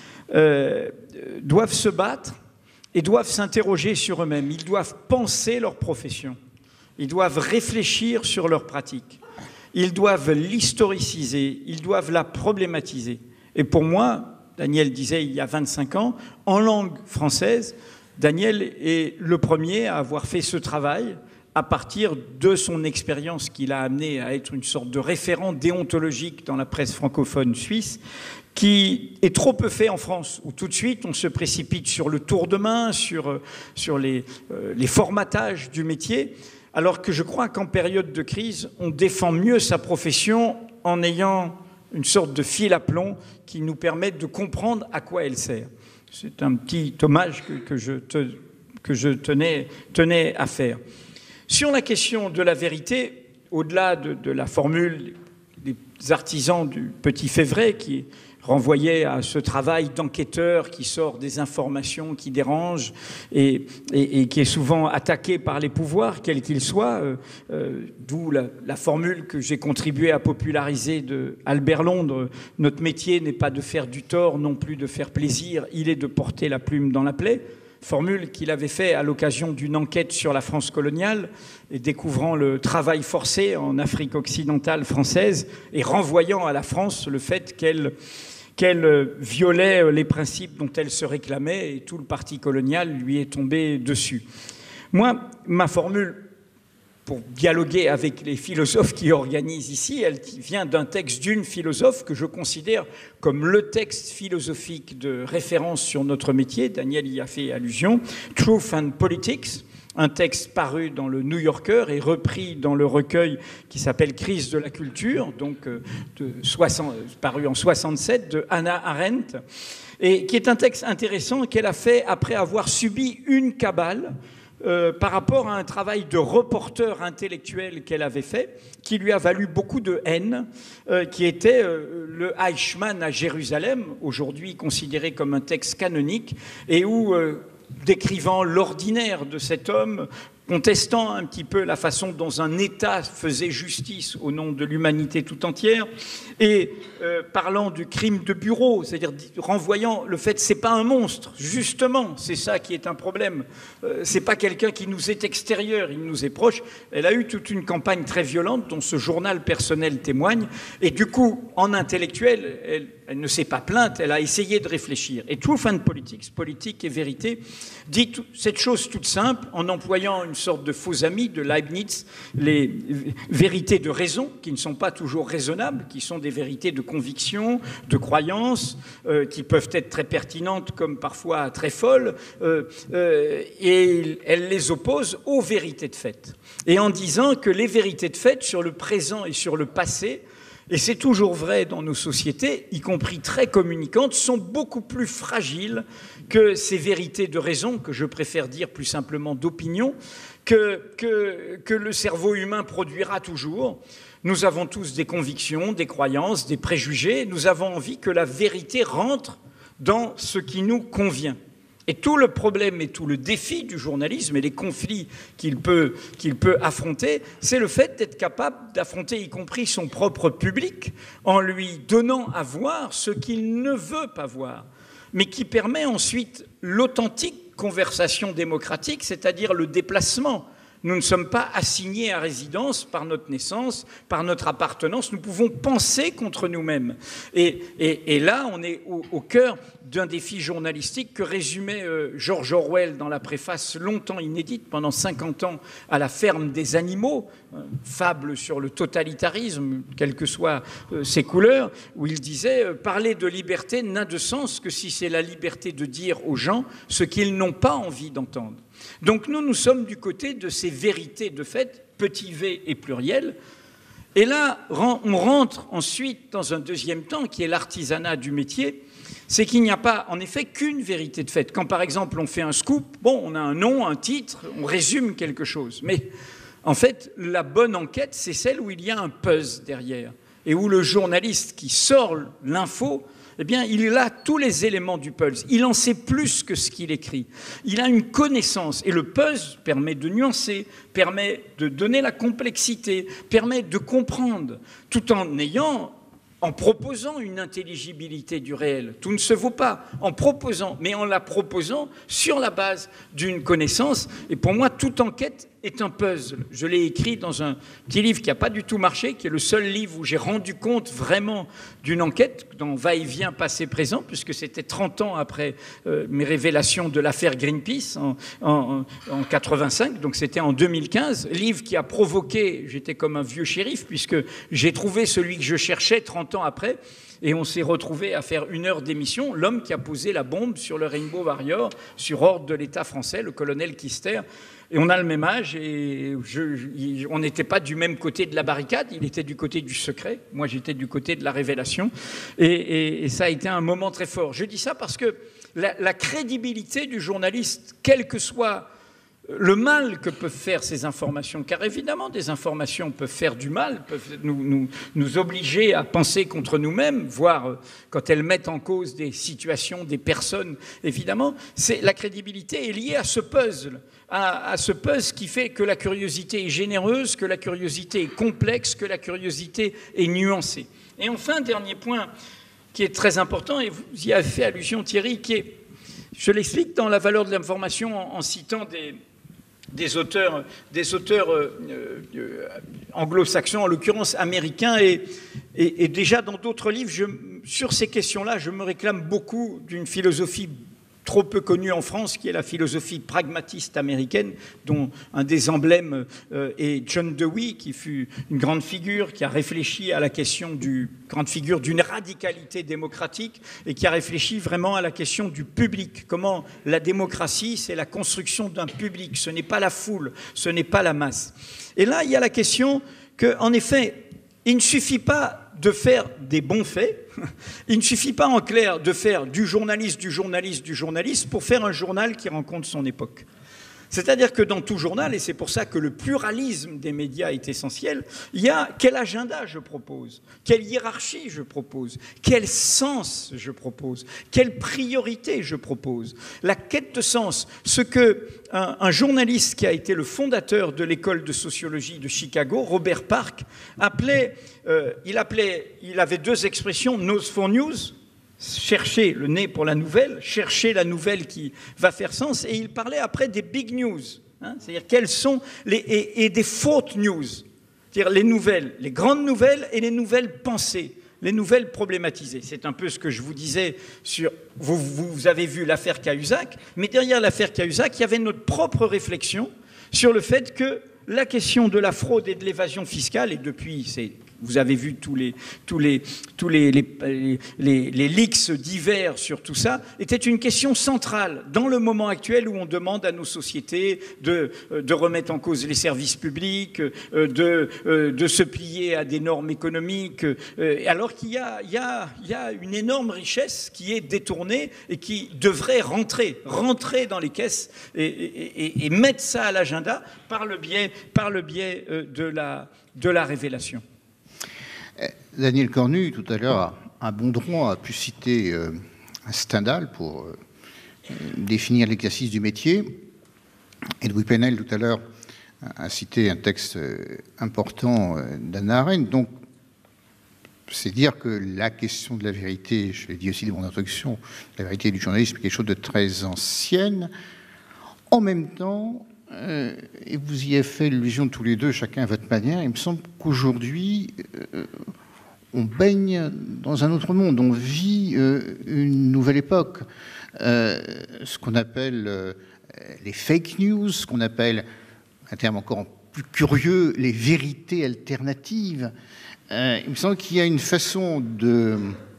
euh, doivent se battre et doivent s'interroger sur eux-mêmes. Ils doivent penser leur profession. Ils doivent réfléchir sur leur pratique. Ils doivent l'historiciser. Ils doivent la problématiser. Et pour moi, Daniel disait il y a vingt-cinq ans, en langue française, Daniel est le premier à avoir fait ce travail à partir de son expérience qui l'a amené à être une sorte de référent déontologique dans la presse francophone suisse, qui est trop peu fait en France, où tout de suite on se précipite sur le tour de main, sur, sur les, euh, les formatages du métier, alors que je crois qu'en période de crise, on défend mieux sa profession en ayant une sorte de fil à plomb qui nous permet de comprendre à quoi elle sert. C'est un petit hommage que, que je, te, que je tenais, tenais à faire. Sur la question de la vérité, au-delà de, de la formule des artisans du Petit Févret qui renvoyait à ce travail d'enquêteur qui sort des informations qui dérangent et, et, et qui est souvent attaqué par les pouvoirs, quels qu'ils soient, euh, euh, d'où la, la formule que j'ai contribué à populariser de Albert Londres, notre métier n'est pas de faire du tort, non plus de faire plaisir, il est de porter la plume dans la plaie. Formule qu'il avait fait à l'occasion d'une enquête sur la France coloniale et découvrant le travail forcé en Afrique occidentale française et renvoyant à la France le fait qu'elle qu'elle violait les principes dont elle se réclamait et tout le parti colonial lui est tombé dessus. Moi, ma formule pour dialoguer avec les philosophes qui organisent ici, elle vient d'un texte d'une philosophe que je considère comme le texte philosophique de référence sur notre métier. Daniel y a fait allusion. Truth and Politics, un texte paru dans le New Yorker et repris dans le recueil qui s'appelle Crise de la culture, donc de soixante, paru en soixante-sept, de Hannah Arendt, et qui est un texte intéressant qu'elle a fait après avoir subi une cabale Euh, par rapport à un travail de reporter intellectuel qu'elle avait fait, qui lui a valu beaucoup de haine, euh, qui était euh, le Eichmann à Jérusalem, aujourd'hui considéré comme un texte canonique, et où, euh, décrivant l'ordinaire de cet homme, contestant un petit peu la façon dont un État faisait justice au nom de l'humanité tout entière, et euh, parlant du crime de bureau, c'est-à-dire renvoyant le fait que c'est pas un monstre, justement, c'est ça qui est un problème. Euh, c'est pas quelqu'un qui nous est extérieur, il nous est proche. Elle a eu toute une campagne très violente dont ce journal personnel témoigne, et du coup, en intellectuel, elle, elle ne s'est pas plainte, elle a essayé de réfléchir. Et Truth and Politics, politique et vérité, dit tout, cette chose toute simple en employant une sorte de faux ami de Leibniz, les vérités de raison, qui ne sont pas toujours raisonnables, qui sont des vérités de conviction, de croyance, euh, qui peuvent être très pertinentes comme parfois très folles, euh, euh, et elle les oppose aux vérités de fait. Et en disant que les vérités de fait sur le présent et sur le passé, et c'est toujours vrai dans nos sociétés, y compris très communicantes, sont beaucoup plus fragiles que ces vérités de raison, que je préfère dire plus simplement d'opinion, que, que, que le cerveau humain produira toujours. Nous avons tous des convictions, des croyances, des préjugés. Nous avons envie que la vérité rentre dans ce qui nous convient. Et tout le problème et tout le défi du journalisme et les conflits qu'il peut, qu'il peut affronter, c'est le fait d'être capable d'affronter y compris son propre public en lui donnant à voir ce qu'il ne veut pas voir, mais qui permet ensuite l'authentique conversation démocratique, c'est-à-dire le déplacement. Nous ne sommes pas assignés à résidence par notre naissance, par notre appartenance. Nous pouvons penser contre nous-mêmes. Et, et, et là, on est au, au cœur d'un défi journalistique que résumait euh, George Orwell dans la préface longtemps inédite, pendant cinquante ans, à La ferme des animaux, euh, fable sur le totalitarisme, quelles que soient euh, ses couleurs, où il disait euh, « Parler de liberté n'a de sens que si c'est la liberté de dire aux gens ce qu'ils n'ont pas envie d'entendre ». Donc nous, nous sommes du côté de ces vérités de fait, petit v et pluriel. Et là, on rentre ensuite dans un deuxième temps qui est l'artisanat du métier. C'est qu'il n'y a pas, en effet, qu'une vérité de fait. Quand, par exemple, on fait un scoop, bon, on a un nom, un titre, on résume quelque chose. Mais, en fait, la bonne enquête, c'est celle où il y a un buzz derrière et où le journaliste qui sort l'info eh bien, il a tous les éléments du puzzle. Il en sait plus que ce qu'il écrit. Il a une connaissance. Et le puzzle permet de nuancer, permet de donner la complexité, permet de comprendre, tout en ayant... en proposant une intelligibilité du réel. Tout ne se vaut pas en proposant, mais en la proposant sur la base d'une connaissance. Et pour moi, toute enquête est un puzzle. Je l'ai écrit dans un petit livre qui n'a pas du tout marché, qui est le seul livre où j'ai rendu compte vraiment d'une enquête, dans va-et-vient passé-présent, puisque c'était trente ans après euh, mes révélations de l'affaire Greenpeace en, en, en quatre-vingt-cinq, donc c'était en deux mille quinze. Livre qui a provoqué, j'étais comme un vieux shérif, puisque j'ai trouvé celui que je cherchais trente ans après. Et on s'est retrouvé à faire une heure d'émission, l'homme qui a posé la bombe sur le Rainbow Warrior, sur ordre de l'État français, le colonel Kister. Et on a le même âge, et je, je, on n'était pas du même côté de la barricade, il était du côté du secret, moi j'étais du côté de la révélation, et, et, et ça a été un moment très fort. Je dis ça parce que la, la crédibilité du journaliste, quel que soit le mal que peuvent faire ces informations, car évidemment des informations peuvent faire du mal, peuvent nous, nous, nous obliger à penser contre nous-mêmes, voire quand elles mettent en cause des situations, des personnes, évidemment, c'est, la crédibilité est liée à ce puzzle, à, à ce puzzle qui fait que la curiosité est généreuse, que la curiosité est complexe, que la curiosité est nuancée. Et enfin, dernier point qui est très important, et vous y avez fait allusion Thierry, qui est, je l'explique dans La valeur de l'information en, en citant des... des auteurs, des auteurs euh, euh, anglo-saxons, en l'occurrence américains, et, et, et déjà dans d'autres livres, je, sur ces questions-là, je me réclame beaucoup d'une philosophie trop peu connue en France, qui est la philosophie pragmatiste américaine, dont un des emblèmes euh, est John Dewey, qui fut une grande figure, qui a réfléchi à la question du grande figure d'une radicalité démocratique, et qui a réfléchi vraiment à la question du public. Comment la démocratie, c'est la construction d'un public, ce n'est pas la foule, ce n'est pas la masse. Et là, il y a la question que, en effet, il ne suffit pas de faire des bons faits, il ne suffit pas en clair de faire du journaliste, du journaliste, du journaliste pour faire un journal qui rencontre son époque. C'est-à-dire que dans tout journal, et c'est pour ça que le pluralisme des médias est essentiel, il y a quel agenda je propose, quelle hiérarchie je propose, quel sens je propose, quelle priorité je propose. La quête de sens, ce que un, un journaliste qui a été le fondateur de l'école de sociologie de Chicago, Robert Park, appelait, euh, il appelait, il avait deux expressions, nose for news, chercher le nez pour la nouvelle, chercher la nouvelle qui va faire sens, et il parlait après des big news, hein, c'est-à-dire quelles sont les et, et des fautes news, c'est-à-dire les nouvelles, les grandes nouvelles et les nouvelles pensées, les nouvelles problématisées. C'est un peu ce que je vous disais sur vous, vous avez vu l'affaire Cahuzac, mais derrière l'affaire Cahuzac, il y avait notre propre réflexion sur le fait que la question de la fraude et de l'évasion fiscale, et depuis c'est vous avez vu tous les, tous les, tous les, les, les, les leaks divers sur tout ça, était une question centrale dans le moment actuel où on demande à nos sociétés de, de remettre en cause les services publics, de, de se plier à des normes économiques, alors qu'il y a, il y a, il y a une énorme richesse qui est détournée et qui devrait rentrer, rentrer dans les caisses et, et, et mettre ça à l'agenda par le biais, par le biais de la, de la révélation.
Daniel Cornu, tout à l'heure, à bon droit, a pu citer euh, Stendhal pour euh, définir l'exercice du métier. Et Louis Penel, tout à l'heure, a cité un texte euh, important euh, d'Hannah Arendt. Donc, c'est dire que la question de la vérité, je l'ai dit aussi dans mon introduction, la vérité du journalisme est quelque chose de très ancienne. En même temps, Euh, et vous y avez fait allusion tous les deux, chacun à votre manière, il me semble qu'aujourd'hui, euh, on baigne dans un autre monde, on vit euh, une nouvelle époque. Euh, ce qu'on appelle euh, les fake news, ce qu'on appelle, un terme encore plus curieux, les vérités alternatives. Euh, il me semble qu'il y a une façon de,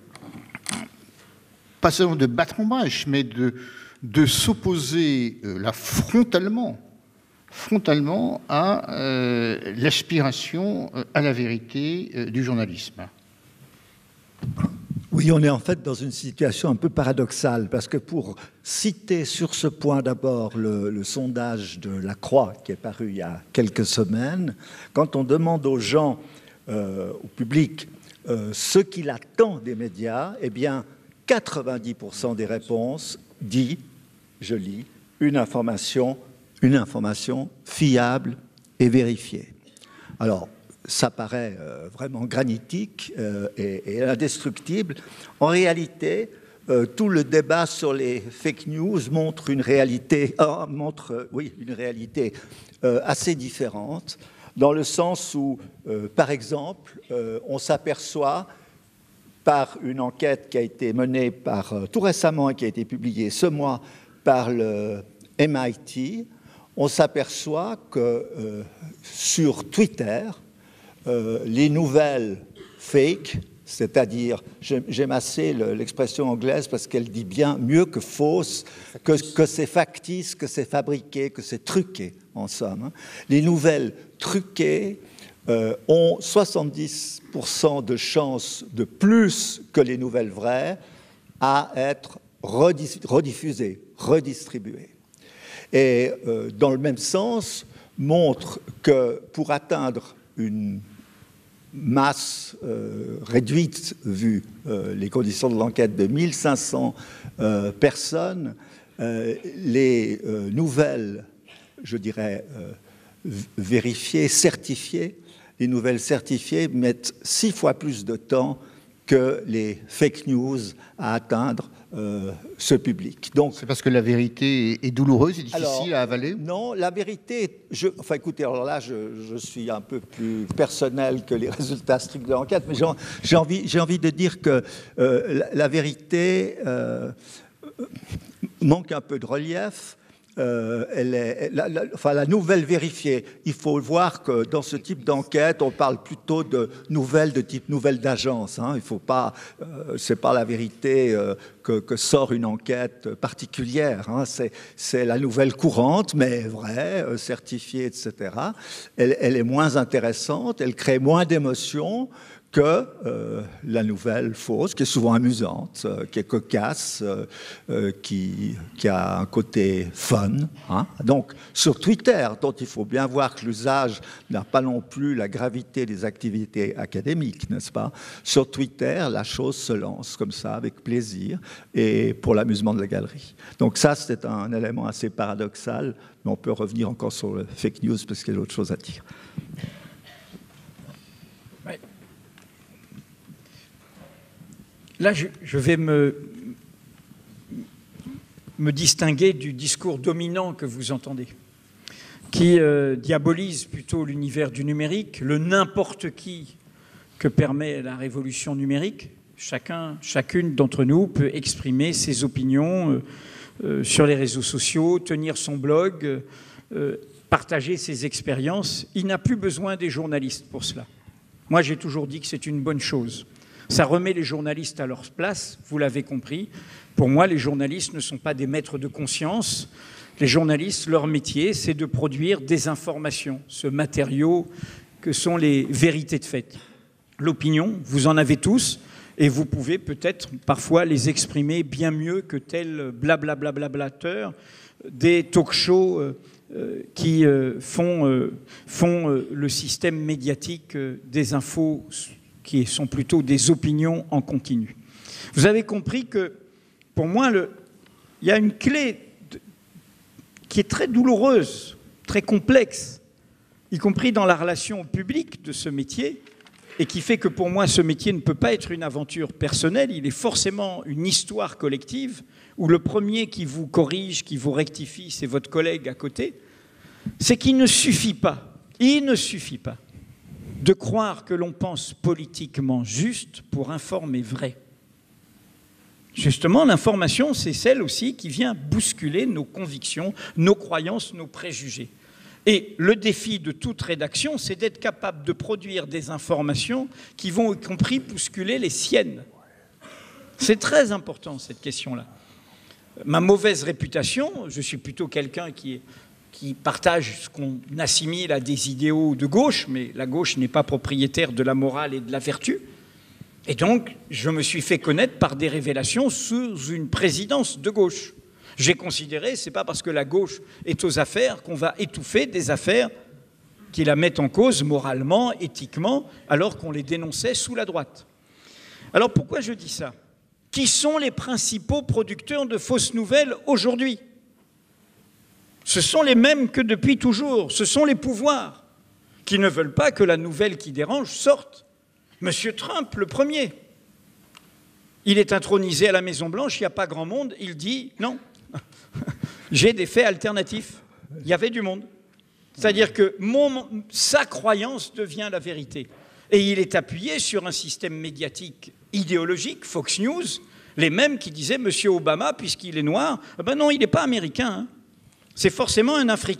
pas seulement de battre en brèche, mais de, de s'opposer euh, là frontalement frontalement à euh, l'aspiration à la vérité euh, du journalisme.
Oui, on est en fait dans une situation un peu paradoxale, parce que pour citer sur ce point d'abord le, le sondage de La Croix qui est paru il y a quelques semaines, quand on demande aux gens, euh, au public, euh, ce qu'il attend des médias, eh bien, quatre-vingt-dix pour cent des réponses dit, je lis, une information, une information fiable et vérifiée. Alors, ça paraît euh, vraiment granitique euh, et, et indestructible. En réalité, euh, tout le débat sur les fake news montre une réalité, euh, montre, euh, oui, une réalité euh, assez différente, dans le sens où, euh, par exemple, euh, on s'aperçoit par une enquête qui a été menée par, euh, tout récemment et qui a été publiée ce mois par le M I T, on s'aperçoit que euh, sur Twitter, euh, les nouvelles fake, c'est-à-dire, j'aime assez l'expression anglaise parce qu'elle dit bien mieux que fausse, que, que c'est factice, que c'est fabriqué, que c'est truqué, en somme. Les nouvelles truquées euh, ont soixante-dix pour cent de chances de plus que les nouvelles vraies à être rediffusées, redistribuées. Et euh, dans le même sens, montre que pour atteindre une masse euh, réduite, vu euh, les conditions de l'enquête de mille cinq cents euh, personnes, euh, les euh, nouvelles, je dirais, euh, vérifiées, certifiées, les nouvelles certifiées mettent six fois plus de temps que les fake news à atteindre euh, ce public. Donc,
c'est parce que la vérité est douloureuse et difficile
alors,
à avaler?
Non, la vérité, je, enfin écoutez, alors là je, je suis un peu plus personnel que les résultats stricts de l'enquête, mais j'ai envie, j'ai envie de dire que euh, la, la vérité euh, manque un peu de relief. Euh, elle est, la, la, enfin, la nouvelle vérifiée, il faut voir que dans ce type d'enquête, on parle plutôt de nouvelles de type nouvelles d'agence. Hein. Il faut pas, euh, c'est pas la vérité euh, que, que sort une enquête particulière. Hein. C'est la nouvelle courante, mais vraie, euh, certifiée, et cetera. Elle, elle est moins intéressante, elle crée moins d'émotions que euh, la nouvelle fausse, qui est souvent amusante, euh, qui est cocasse, euh, euh, qui, qui a un côté fun. Hein. Donc, sur Twitter, dont il faut bien voir que l'usage n'a pas non plus la gravité des activités académiques, n'est-ce pas? Sur Twitter, la chose se lance comme ça, avec plaisir, et pour l'amusement de la galerie. Donc ça, c'est un élément assez paradoxal, mais on peut revenir encore sur le fake news, parce qu'il y a d'autres choses à dire.
Là, je, je vais me, me distinguer du discours dominant que vous entendez, qui euh, diabolise plutôt l'univers du numérique, le n'importe qui que permet la révolution numérique. Chacun, chacune d'entre nous peut exprimer ses opinions euh, euh, sur les réseaux sociaux, tenir son blog, euh, partager ses expériences. Il n'a plus besoin des journalistes pour cela. Moi, j'ai toujours dit que c'est une bonne chose. Ça remet les journalistes à leur place, vous l'avez compris. Pour moi, les journalistes ne sont pas des maîtres de conscience. Les journalistes, leur métier, c'est de produire des informations, ce matériau que sont les vérités de fait. L'opinion, vous en avez tous, et vous pouvez peut-être parfois les exprimer bien mieux que tel blablabla-blateur des talk-shows euh, qui euh, font, euh, font euh, le système médiatique euh, des infos qui sont plutôt des opinions en continu. Vous avez compris que, pour moi, le, il y a une clé de, qui est très douloureuse, très complexe, y compris dans la relation publique de ce métier, et qui fait que, pour moi, ce métier ne peut pas être une aventure personnelle, il est forcément une histoire collective, où le premier qui vous corrige, qui vous rectifie, c'est votre collègue à côté. C'est qu'il ne suffit pas, il ne suffit pas, de croire que l'on pense politiquement juste pour informer vrai. Justement, l'information, c'est celle aussi qui vient bousculer nos convictions, nos croyances, nos préjugés. Et le défi de toute rédaction, c'est d'être capable de produire des informations qui vont, y compris, bousculer les siennes. C'est très important, cette question-là. Ma mauvaise réputation, je suis plutôt quelqu'un qui est qui partage ce qu'on assimile à des idéaux de gauche, mais la gauche n'est pas propriétaire de la morale et de la vertu. Et donc, je me suis fait connaître par des révélations sous une présidence de gauche. J'ai considéré, c'est pas parce que la gauche est aux affaires qu'on va étouffer des affaires qui la mettent en cause moralement, éthiquement, alors qu'on les dénonçait sous la droite. Alors pourquoi je dis ça? qui sont les principaux producteurs de fausses nouvelles aujourd'hui. Ce sont les mêmes que depuis toujours. Ce sont les pouvoirs qui ne veulent pas que la nouvelle qui dérange sorte. Monsieur Trump, le premier, il est intronisé à la Maison-Blanche, il n'y a pas grand monde, il dit « Non, j'ai des faits alternatifs. » Il y avait du monde. C'est-à-dire que mon, sa croyance devient la vérité. Et il est appuyé sur un système médiatique idéologique, Fox News, les mêmes qui disaient « Monsieur Obama, puisqu'il est noir, ben non, il n'est pas américain, hein. C'est forcément un Africain. »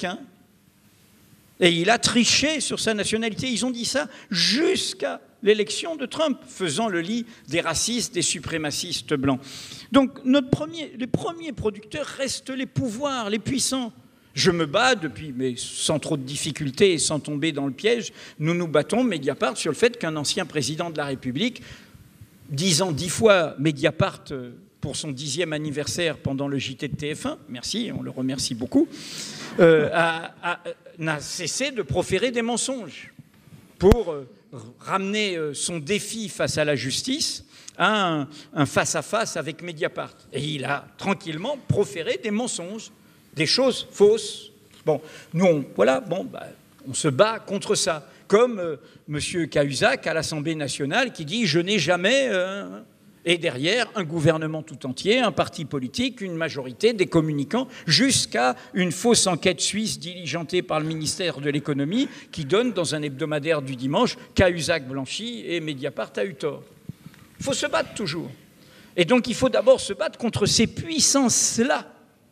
Et il a triché sur sa nationalité. Ils ont dit ça jusqu'à l'élection de Trump, faisant le lit des racistes, des suprémacistes blancs. Donc notre premier, les premiers producteurs restent les pouvoirs, les puissants. Je me bats depuis, mais sans trop de difficultés et sans tomber dans le piège, nous nous battons, Mediapart, sur le fait qu'un ancien président de la République, disant dix fois Mediapart pour son dixième anniversaire pendant le J T de T F un, merci, on le remercie beaucoup, euh, a, a, n'a cessé de proférer des mensonges pour euh, ramener euh, son défi face à la justice à un, un face-à-face avec Mediapart. Et il a tranquillement proféré des mensonges, des choses fausses. Bon, nous, on, voilà, bon, bah, on se bat contre ça. Comme euh, M. Cahuzac à l'Assemblée nationale qui dit « je n'ai jamais euh, ». Et derrière, un gouvernement tout entier, un parti politique, une majorité, des communicants, jusqu'à une fausse enquête suisse diligentée par le ministère de l'économie qui donne dans un hebdomadaire du dimanche « Cahuzac blanchi et Mediapart a eu tort ». Il faut se battre toujours. Et donc il faut d'abord se battre contre ces puissances-là,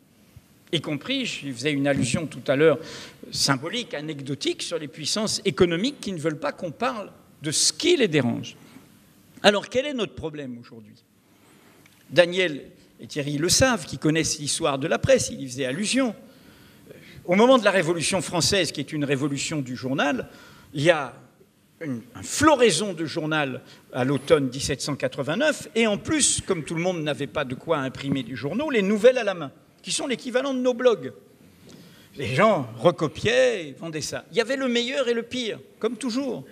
y compris, je faisais une allusion tout à l'heure symbolique, anecdotique, sur les puissances économiques qui ne veulent pas qu'on parle de ce qui les dérange. Alors, quel est notre problème aujourd'hui? Daniel et Thierry le savent, qui connaissent l'histoire de la presse, ils y faisaient allusion. Au moment de la Révolution française, qui est une révolution du journal, il y a une, une floraison de journal à l'automne mille sept cent quatre-vingt-neuf, et en plus, comme tout le monde n'avait pas de quoi imprimer des journaux, les nouvelles à la main, qui sont l'équivalent de nos blogs. Les gens recopiaient et vendaient ça. Il y avait le meilleur et le pire, comme toujours.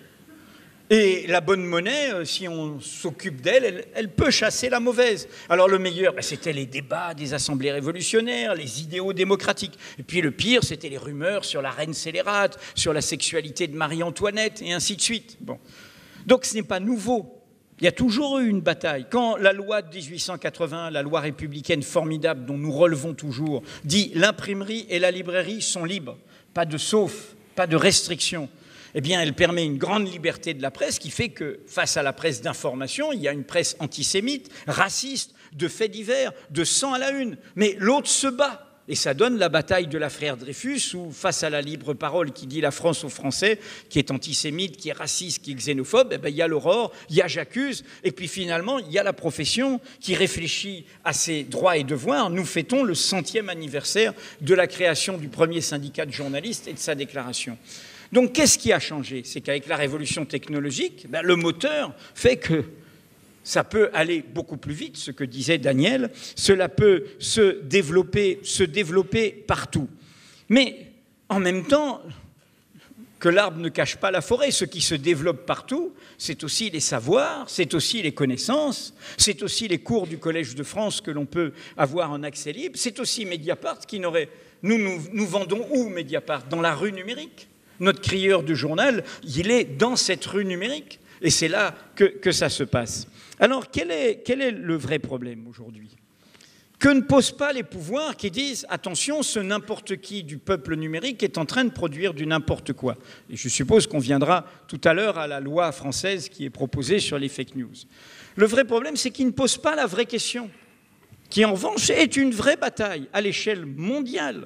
Et la bonne monnaie, si on s'occupe d'elle, elle, elle peut chasser la mauvaise. Alors le meilleur, ben, c'était les débats des assemblées révolutionnaires, les idéaux démocratiques. Et puis le pire, c'était les rumeurs sur la reine scélérate, sur la sexualité de Marie-Antoinette, et ainsi de suite. Bon. Donc ce n'est pas nouveau. Il y a toujours eu une bataille. Quand la loi de mille huit cent quatre-vingts, la loi républicaine formidable dont nous relevons toujours, dit « l'imprimerie et la librairie sont libres », pas de sauf, pas de restriction, eh bien, elle permet une grande liberté de la presse qui fait que, face à la presse d'information, il y a une presse antisémite, raciste, de faits divers, de sang à la une. Mais l'autre se bat. Et ça donne la bataille de l'affaire Dreyfus, où, face à la libre parole qui dit la France aux Français, qui est antisémite, qui est raciste, qui est xénophobe, eh bien, il y a l'Aurore, il y a J'accuse, et puis finalement, il y a la profession qui réfléchit à ses droits et devoirs. Nous fêtons le centième anniversaire de la création du premier syndicat de journalistes et de sa déclaration. Donc, qu'est-ce qui a changé? C'est qu'avec la révolution technologique, ben, le moteur fait que ça peut aller beaucoup plus vite, ce que disait Daniel. Cela peut se développer, se développer partout. Mais, en même temps, que l'arbre ne cache pas la forêt. Ce qui se développe partout, c'est aussi les savoirs, c'est aussi les connaissances, c'est aussi les cours du Collège de France que l'on peut avoir en accès libre, c'est aussi Mediapart qui n'aurait... Nous, nous, nous vendons où, Mediapart? Dans la rue numérique. Notre crieur de journal, il est dans cette rue numérique. Et c'est là que, que ça se passe. Alors, quel est, quel est le vrai problème aujourd'hui? Que ne posent pas les pouvoirs qui disent « Attention, ce n'importe qui du peuple numérique est en train de produire du n'importe quoi ». Et je suppose qu'on viendra tout à l'heure à la loi française qui est proposée sur les fake news. Le vrai problème, c'est qu'ils ne posent pas la vraie question, qui en revanche est une vraie bataille à l'échelle mondiale,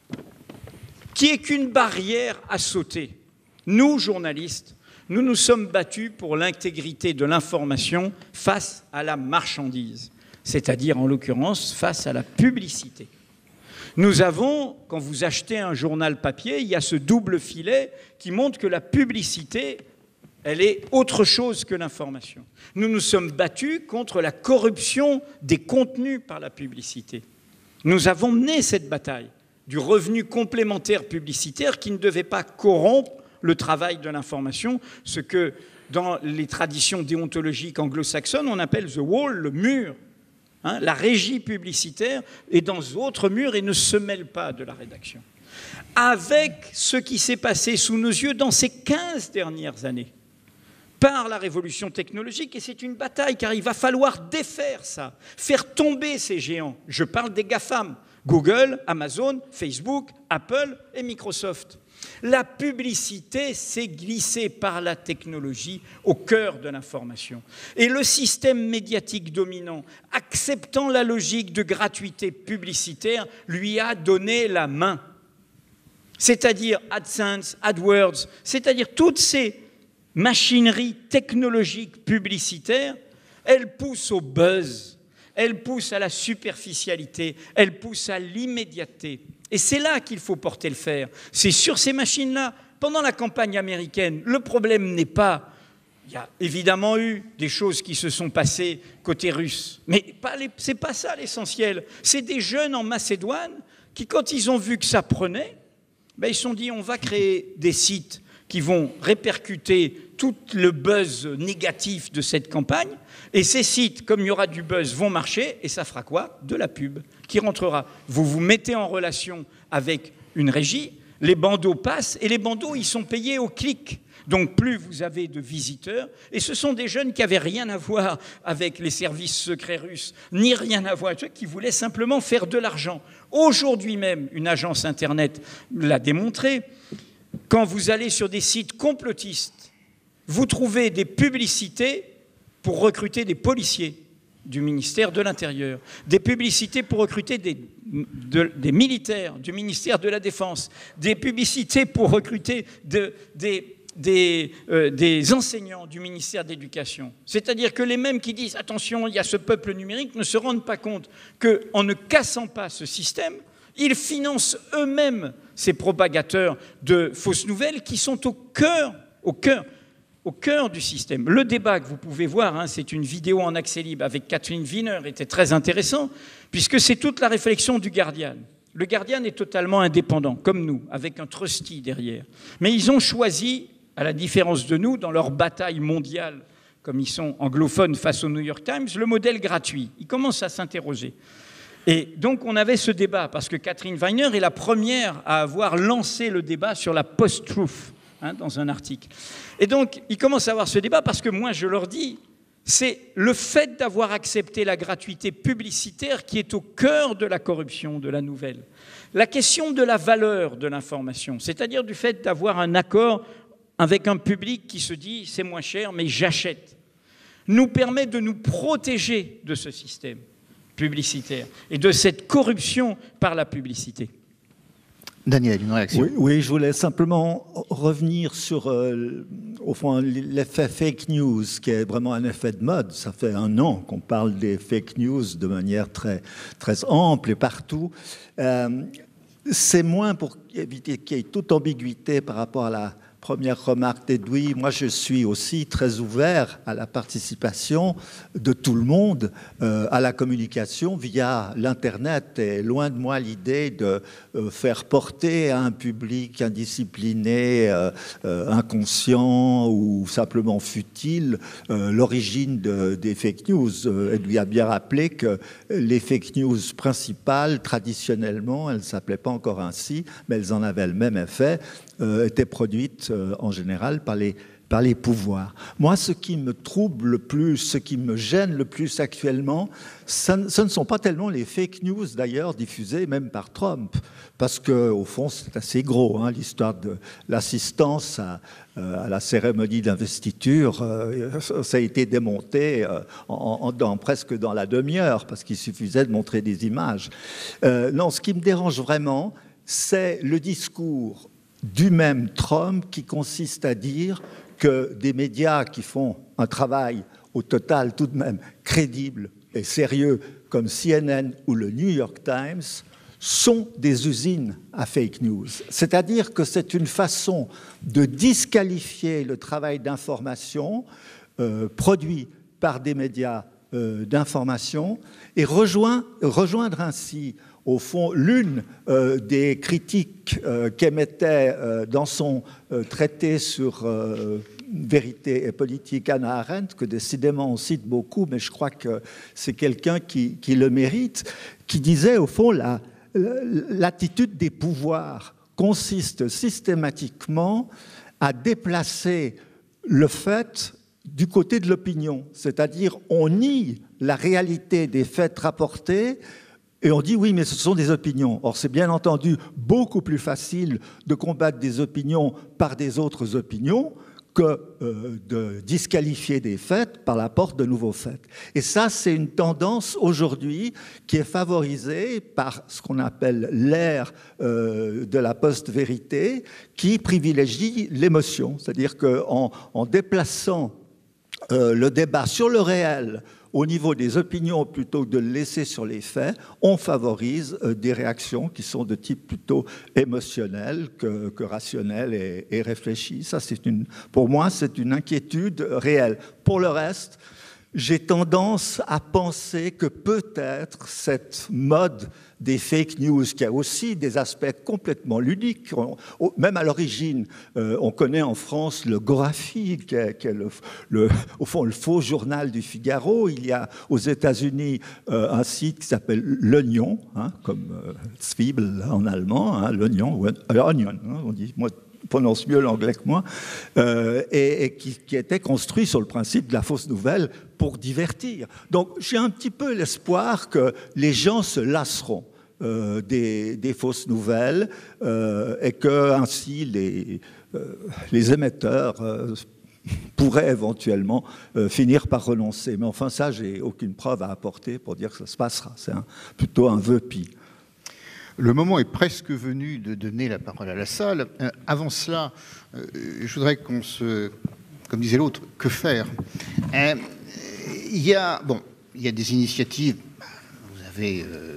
qui est qu'une barrière à sauter. Nous, journalistes, nous nous sommes battus pour l'intégrité de l'information face à la marchandise, c'est-à-dire, en l'occurrence, face à la publicité. Nous avons, quand vous achetez un journal papier, il y a ce double filet qui montre que la publicité, elle est autre chose que l'information. Nous nous sommes battus contre la corruption des contenus par la publicité. Nous avons mené cette bataille du revenu complémentaire publicitaire qui ne devait pas corrompre le travail de l'information, ce que, dans les traditions déontologiques anglo-saxonnes, on appelle the wall, le mur. Hein, la régie publicitaire est dans d'autres murs et ne se mêle pas de la rédaction. Avec ce qui s'est passé sous nos yeux dans ces quinze dernières années, par la révolution technologique, et c'est une bataille, car il va falloir défaire ça, faire tomber ces géants. Je parle des GAFAM, Google, Amazon, Facebook, Apple et Microsoft. La publicité s'est glissée par la technologie au cœur de l'information. Et le système médiatique dominant, acceptant la logique de gratuité publicitaire, lui a donné la main. C'est-à-dire AdSense, AdWords, c'est-à-dire toutes ces machineries technologiques publicitaires, elles poussent au buzz, elles poussent à la superficialité, elles poussent à l'immédiateté. Et c'est là qu'il faut porter le fer. C'est sur ces machines-là. Pendant la campagne américaine, le problème n'est pas... Il y a évidemment eu des choses qui se sont passées côté russe, mais ce n'est pas ça l'essentiel. C'est des jeunes en Macédoine qui, quand ils ont vu que ça prenait, ben ils se sont dit on va créer des sites qui vont répercuter tout le buzz négatif de cette campagne. Et ces sites, comme il y aura du buzz, vont marcher, et ça fera quoi? De la pub qui rentrera. Vous vous mettez en relation avec une régie, les bandeaux passent, et les bandeaux, ils sont payés au clic. Donc plus vous avez de visiteurs, et ce sont des jeunes qui n'avaient rien à voir avec les services secrets russes, ni rien à voir avec eux, qui voulaient simplement faire de l'argent. Aujourd'hui même, une agence Internet l'a démontré, quand vous allez sur des sites complotistes, vous trouvez des publicités pour recruter des policiers du ministère de l'Intérieur, des publicités pour recruter des, de, des militaires du ministère de la Défense, des publicités pour recruter de, des, des, euh, des enseignants du ministère de l'Éducation. C'est-à-dire que les mêmes qui disent « attention, il y a ce peuple numérique » ne se rendent pas compte qu'en ne cassant pas ce système, ils financent eux-mêmes ces propagateurs de fausses nouvelles qui sont au cœur, au cœur, au cœur du système. Le débat que vous pouvez voir, hein, c'est une vidéo en accès libre avec Kathleen Wiener, était très intéressant, puisque c'est toute la réflexion du Guardian. Le Guardian est totalement indépendant, comme nous, avec un trustee derrière. Mais ils ont choisi, à la différence de nous, dans leur bataille mondiale, comme ils sont anglophones face au New York Times, le modèle gratuit. Ils commencent à s'interroger. Et donc, on avait ce débat, parce que Kathleen Wiener est la première à avoir lancé le débat sur la post-truth, hein, dans un article. Et donc, ils commencent à avoir ce débat, parce que moi, je leur dis, c'est le fait d'avoir accepté la gratuité publicitaire qui est au cœur de la corruption de la nouvelle. La question de la valeur de l'information, c'est-à-dire du fait d'avoir un accord avec un public qui se dit « c'est moins cher, mais j'achète », nous permet de nous protéger de ce système publicitaire et de cette corruption par la publicité.
Daniel, une réaction?
Oui, oui, je voulais simplement revenir sur, euh, au fond, l'effet fake news, qui est vraiment un effet de mode. Ça fait un an qu'on parle des fake news de manière très, très ample et partout. Euh, c'est moins pour éviter qu'il y ait toute ambiguïté par rapport à la première remarque d'Edoui. Moi, je suis aussi très ouvert à la participation de tout le monde euh, à la communication via l'Internet. Et loin de moi l'idée de euh, faire porter à un public indiscipliné, euh, euh, inconscient ou simplement futile euh, l'origine de, des fake news. Euh, Edoui a bien rappelé que les fake news principales, traditionnellement, elles ne s'appelaient pas encore ainsi, mais elles en avaient le même effet, euh, étaient produites euh, en général par les, par les pouvoirs. Moi, ce qui me trouble le plus, ce qui me gêne le plus actuellement, ça, ce ne sont pas tellement les fake news, d'ailleurs, diffusées même par Trump, parce qu'au fond, c'est assez gros, hein, l'histoire de l'assistance à, euh, à la cérémonie d'investiture. Euh, ça a été démonté euh, en, en, dans, presque dans la demi-heure, parce qu'il suffisait de montrer des images. Euh, non, ce qui me dérange vraiment, c'est le discours du même Trump qui consiste à dire que des médias qui font un travail au total tout de même crédible et sérieux comme C N N ou le New York Times sont des usines à fake news. C'est-à-dire que c'est une façon de disqualifier le travail d'information euh, produit par des médias euh, d'information et rejoint, rejoindre ainsi au fond, l'une euh, des critiques euh, qu'émettait euh, dans son euh, traité sur euh, Vérité et politique, Hannah Arendt, que décidément on cite beaucoup, mais je crois que c'est quelqu'un qui, qui le mérite, qui disait au fond la, l'attitude des pouvoirs consiste systématiquement à déplacer le fait du côté de l'opinion, c'est-à-dire on nie la réalité des faits rapportés et on dit oui, mais ce sont des opinions. Or, c'est bien entendu beaucoup plus facile de combattre des opinions par des autres opinions que euh, de disqualifier des faits par l'apport de nouveaux faits. Et ça, c'est une tendance aujourd'hui qui est favorisée par ce qu'on appelle l'ère euh, de la post-vérité, qui privilégie l'émotion. C'est-à-dire qu'en en déplaçant euh, le débat sur le réel au niveau des opinions plutôt que de le laisser sur les faits, on favorise euh, des réactions qui sont de type plutôt émotionnel que, que rationnel et, et réfléchi. Ça, c'est une, pour moi, c'est une inquiétude réelle. Pour le reste, j'ai tendance à penser que peut-être cette mode des fake news, qui a aussi des aspects complètement ludiques. Même à l'origine, euh, on connaît en France le Gorafi, qui est, qui est le, le, au fond le faux journal du Figaro. Il y a aux États-Unis euh, un site qui s'appelle l'Oignon, hein, comme euh, Zwiebel en allemand, hein, l'Oignon, ou Onion, hein, on dit. Moi, prononce mieux l'anglais que moi, euh, et, et qui, qui était construit sur le principe de la fausse nouvelle pour divertir. Donc j'ai un petit peu l'espoir que les gens se lasseront euh, des, des fausses nouvelles euh, et que ainsi les, euh, les émetteurs euh, pourraient éventuellement euh, finir par renoncer. Mais enfin ça, j'ai aucune preuve à apporter pour dire que ça se passera. C'est un, plutôt un vœu pieux.
Le moment est presque venu de donner la parole à la salle. Euh, avant cela, euh, je voudrais qu'on se... Comme disait l'autre, que faire euh, Il y a, bon, il y a des initiatives, vous avez euh,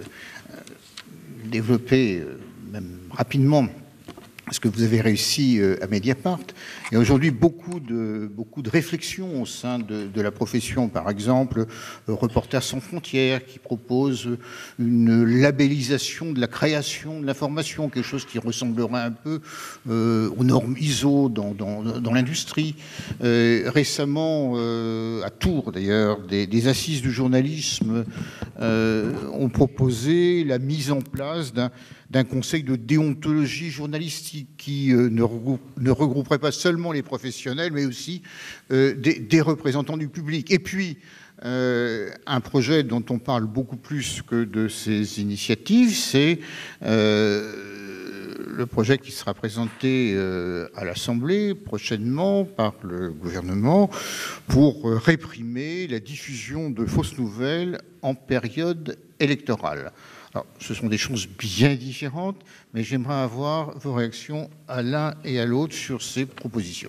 développé, euh, même rapidement, ce que vous avez réussi euh, à Mediapart. Il y a aujourd'hui beaucoup de, beaucoup de réflexions au sein de, de la profession. Par exemple, euh, Reporters sans frontières qui propose une labellisation de la création de l'information, quelque chose qui ressemblerait un peu euh, aux normes I S O dans, dans, dans l'industrie. Euh, récemment, euh, à Tours d'ailleurs, des, des assises du journalisme euh, ont proposé la mise en place d'un d'un conseil de déontologie journalistique qui euh, ne, regroupe, ne regrouperait pas seulement les professionnels, mais aussi euh, des, des représentants du public. Et puis, euh, un projet dont on parle beaucoup plus que de ces initiatives, c'est euh, le projet qui sera présenté euh, à l'Assemblée prochainement par le gouvernement pour euh, réprimer la diffusion de fausses nouvelles en période électorale. Alors, ce sont des choses bien différentes, mais j'aimerais avoir vos réactions à l'un et à l'autre sur ces propositions.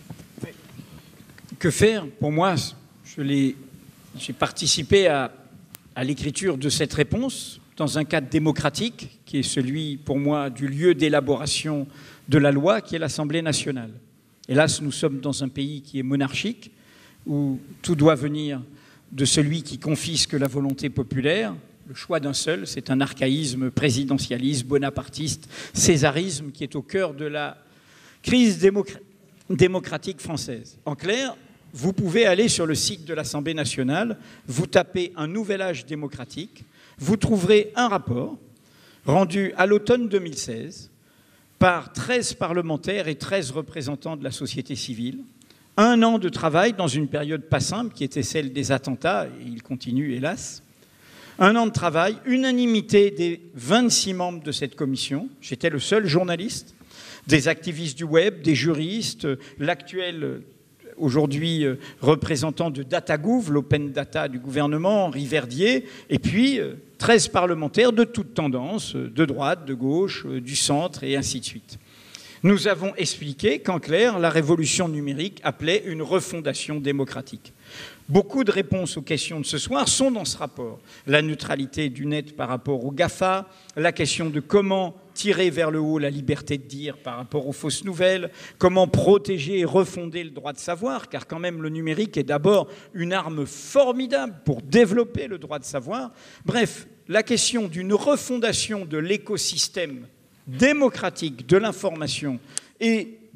Que faire? Pour moi, je l'ai, j'ai participé à, à l'écriture de cette réponse dans un cadre démocratique, qui est celui, pour moi, du lieu d'élaboration de la loi, qui est l'Assemblée nationale. Hélas, nous sommes dans un pays qui est monarchique, où tout doit venir de celui qui confisque la volonté populaire. Le choix d'un seul, c'est un archaïsme présidentialiste, bonapartiste, césarisme qui est au cœur de la crise démocr- démocratique française. En clair, vous pouvez aller sur le site de l'Assemblée nationale, vous tapez un nouvel âge démocratique, vous trouverez un rapport rendu à l'automne deux mille seize par treize parlementaires et treize représentants de la société civile. Un an de travail dans une période pas simple qui était celle des attentats, et il continue hélas. Un an de travail, unanimité des vingt-six membres de cette commission. J'étais le seul journaliste, des activistes du web, des juristes, l'actuel, aujourd'hui, représentant de DataGouv, l'open data du gouvernement, Henri Verdier, et puis treize parlementaires de toutes tendances, de droite, de gauche, du centre, et ainsi de suite. Nous avons expliqué qu'en clair, la révolution numérique appelait une refondation démocratique. Beaucoup de réponses aux questions de ce soir sont dans ce rapport. La neutralité du net par rapport aux GAFA, la question de comment tirer vers le haut la liberté de dire par rapport aux fausses nouvelles, comment protéger et refonder le droit de savoir, car quand même le numérique est d'abord une arme formidable pour développer le droit de savoir. Bref, la question d'une refondation de l'écosystème démocratique de l'information et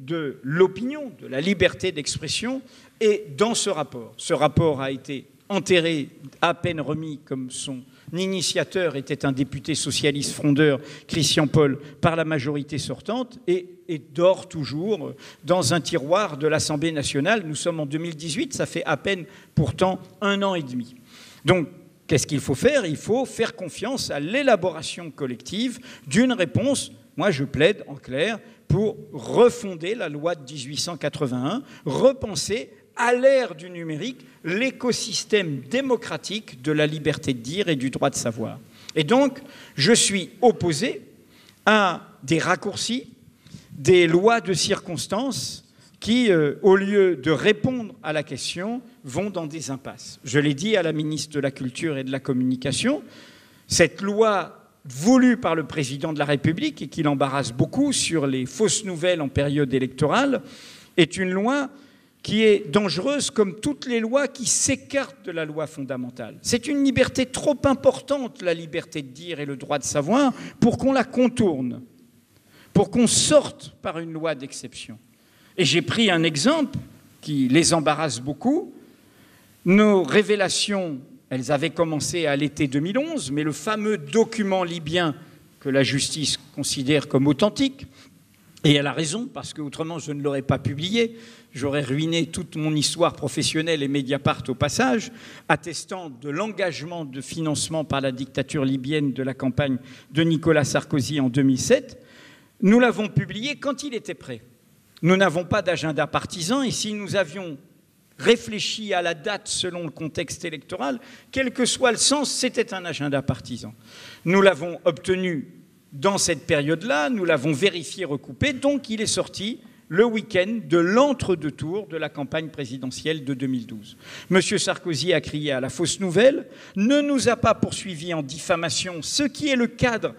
de l'opinion, de la liberté d'expression, est dans ce rapport. Ce rapport a été enterré, à peine remis, comme son initiateur était un député socialiste frondeur, Christian Paul, par la majorité sortante, et, et dort toujours dans un tiroir de l'Assemblée nationale. Nous sommes en deux mille dix-huit, ça fait à peine pourtant un an et demi. Donc, qu'est-ce qu'il faut faire? Il faut faire confiance à l'élaboration collective d'une réponse. Moi, je plaide en clair pour refonder la loi de mille huit cent quatre-vingt-un, repenser à l'ère du numérique l'écosystème démocratique de la liberté de dire et du droit de savoir. Et donc, je suis opposé à des raccourcis, des lois de circonstances qui, euh, au lieu de répondre à la question, vont dans des impasses. Je l'ai dit à la ministre de la Culture et de la Communication, cette loi voulue par le président de la République et qui l'embarrasse beaucoup sur les fausses nouvelles en période électorale est une loi qui est dangereuse comme toutes les lois qui s'écartent de la loi fondamentale. C'est une liberté trop importante, la liberté de dire et le droit de savoir, pour qu'on la contourne, pour qu'on sorte par une loi d'exception. Et j'ai pris un exemple qui les embarrasse beaucoup. Nos révélations, elles avaient commencé à l'été deux mille onze, mais le fameux document libyen que la justice considère comme authentique, et elle a raison, parce qu'autrement je ne l'aurais pas publié, j'aurais ruiné toute mon histoire professionnelle et Mediapart au passage, attestant de l'engagement de financement par la dictature libyenne de la campagne de Nicolas Sarkozy en deux mille sept. Nous l'avons publié quand il était prêt. Nous n'avons pas d'agenda partisan, et si nous avions réfléchi à la date selon le contexte électoral, quel que soit le sens, c'était un agenda partisan. Nous l'avons obtenu dans cette période-là, nous l'avons vérifié, recoupé, donc il est sorti le week-end de l'entre-deux tours de la campagne présidentielle de deux mille douze. Monsieur Sarkozy a crié à la fausse nouvelle, ne nous a pas poursuivis en diffamation, ce qui est le cadre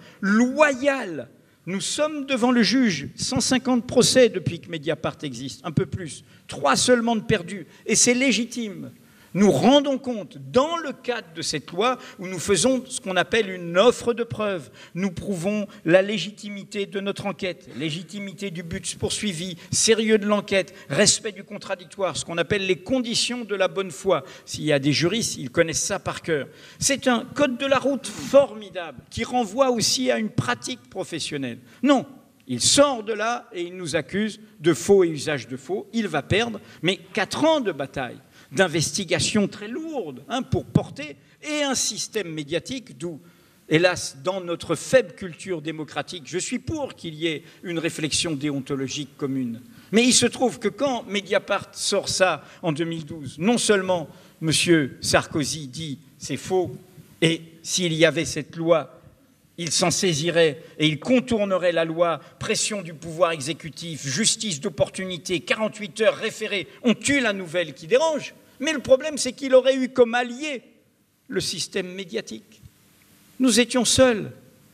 loyal. Nous sommes devant le juge, cent cinquante procès depuis que Mediapart existe, un peu plus, trois seulement de perdus, et c'est légitime. Nous rendons compte, dans le cadre de cette loi, où nous faisons ce qu'on appelle une offre de preuve, nous prouvons la légitimité de notre enquête, légitimité du but poursuivi, sérieux de l'enquête, respect du contradictoire, ce qu'on appelle les conditions de la bonne foi. S'il y a des juristes, ils connaissent ça par cœur. C'est un code de la route formidable, qui renvoie aussi à une pratique professionnelle. Non, il sort de là et il nous accuse de faux et usage de faux. Il va perdre, mais quatre ans de bataille, d'investigation très lourde hein, pour porter, et un système médiatique d'où, hélas, dans notre faible culture démocratique, je suis pour qu'il y ait une réflexion déontologique commune. Mais il se trouve que quand Mediapart sort ça en deux mille douze, non seulement M. Sarkozy dit c'est faux, et s'il y avait cette loi, il s'en saisirait et il contournerait la loi, pression du pouvoir exécutif, justice d'opportunité, quarante-huit heures référé, on tue la nouvelle qui dérange. Mais le problème, c'est qu'il aurait eu comme allié le système médiatique. Nous étions seuls.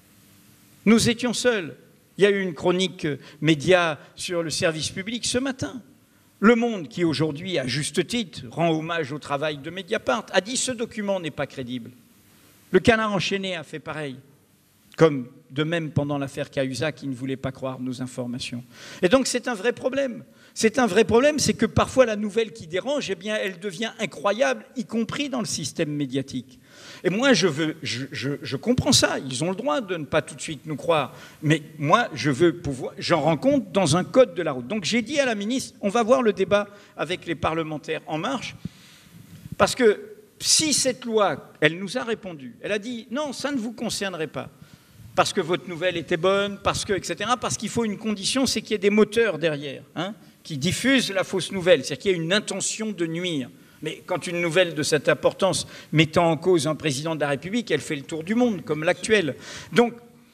Nous étions seuls. Il y a eu une chronique média sur le service public ce matin. Le Monde, qui aujourd'hui, à juste titre, rend hommage au travail de Mediapart, a dit « ce document n'est pas crédible ». Le Canard enchaîné a fait pareil. Comme de même pendant l'affaire Cahuzac, qui ne voulait pas croire nos informations. Et donc c'est un vrai problème. C'est un vrai problème, c'est que parfois la nouvelle qui dérange, eh bien, elle devient incroyable, y compris dans le système médiatique. Et moi, je, veux, je, je, je comprends ça. Ils ont le droit de ne pas tout de suite nous croire. Mais moi, je veux pouvoir, j'en rends compte dans un code de la route. Donc j'ai dit à la ministre, on va voir le débat avec les parlementaires En Marche, parce que si cette loi, elle nous a répondu, elle a dit non, ça ne vous concernerait pas. Parce que votre nouvelle était bonne, parce que, et cetera. Parce qu'il faut une condition, c'est qu'il y ait des moteurs derrière, hein, qui diffusent la fausse nouvelle, c'est-à-dire qu'il y a une intention de nuire. Mais quand une nouvelle de cette importance mettant en cause un président de la République, elle fait le tour du monde, comme l'actuelle. Donc,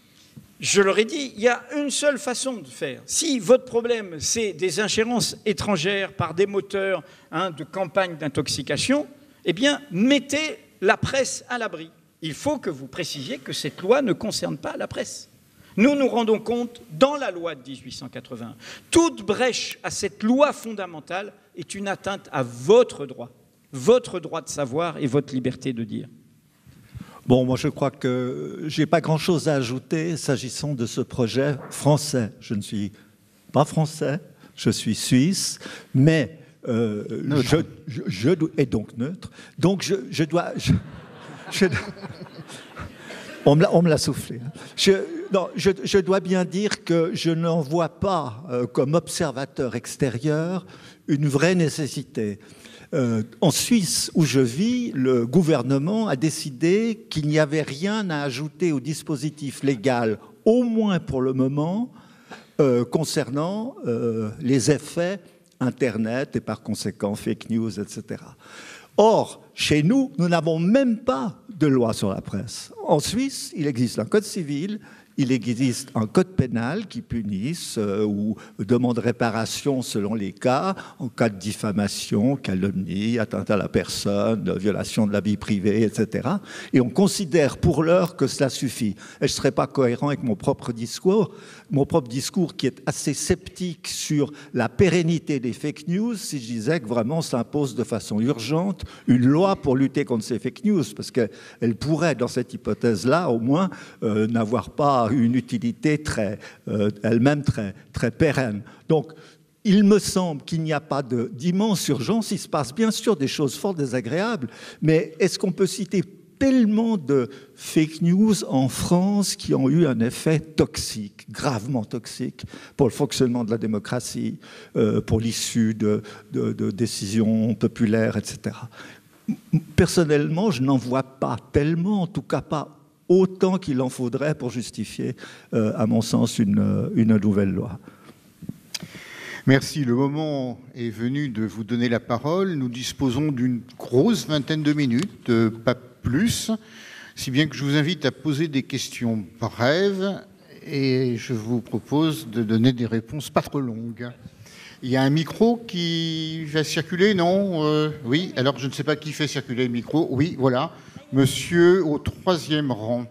je leur ai dit, il y a une seule façon de faire. Si votre problème, c'est des ingérences étrangères par des moteurs hein, de campagne d'intoxication, eh bien, mettez la presse à l'abri. Il faut que vous précisiez que cette loi ne concerne pas la presse. Nous nous rendons compte, dans la loi de mille huit cent quatre-vingt-un, toute brèche à cette loi fondamentale est une atteinte à votre droit, votre droit de savoir et votre liberté de dire.
Bon, moi je crois que je n'ai pas grand-chose à ajouter s'agissant de ce projet français. Je ne suis pas français, je suis suisse, mais euh, je, je, je et donc neutre. Donc je, je dois... Je, je, on me l'a soufflé. Je, non, je, je dois bien dire que je n'en vois pas, euh, comme observateur extérieur, une vraie nécessité. Euh, en Suisse, où je vis, le gouvernement a décidé qu'il n'y avait rien à ajouter au dispositif légal, au moins pour le moment, euh, concernant euh, les effets Internet et par conséquent fake news, et cetera. Or, chez nous, nous n'avons même pas de loi sur la presse. En Suisse, il existe un code civil, il existe un code pénal qui punisse euh, ou demande réparation selon les cas, en cas de diffamation, calomnie, atteinte à la personne, violation de la vie privée, et cetera. Et on considère pour l'heure que cela suffit. Et je ne serais pas cohérent avec mon propre discours, mon propre discours qui est assez sceptique sur la pérennité des fake news, si je disais que vraiment s'impose de façon urgente une loi pour lutter contre ces fake news, parce qu'elle pourrait, dans cette hypothèse-là, au moins, euh, n'avoir pas une utilité très, euh, elle-même très, très pérenne. Donc, il me semble qu'il n'y a pas d'immense urgence. Il se passe bien sûr des choses fort désagréables, mais est-ce qu'on peut citer tellement de fake news en France qui ont eu un effet toxique, gravement toxique, pour le fonctionnement de la démocratie, euh, pour l'issue de, de, de décisions populaires, et cetera. Personnellement, je n'en vois pas tellement, en tout cas pas autant qu'il en faudrait pour justifier, euh, à mon sens, une, une nouvelle loi.
Merci. Le moment est venu de vous donner la parole. Nous disposons d'une grosse vingtaine de minutes, euh, pas plus, si bien que je vous invite à poser des questions brèves et je vous propose de donner des réponses pas trop longues. Il y a un micro qui va circuler, non euh, Oui, alors je ne sais pas qui fait circuler le micro. Oui, voilà. Monsieur au troisième rang.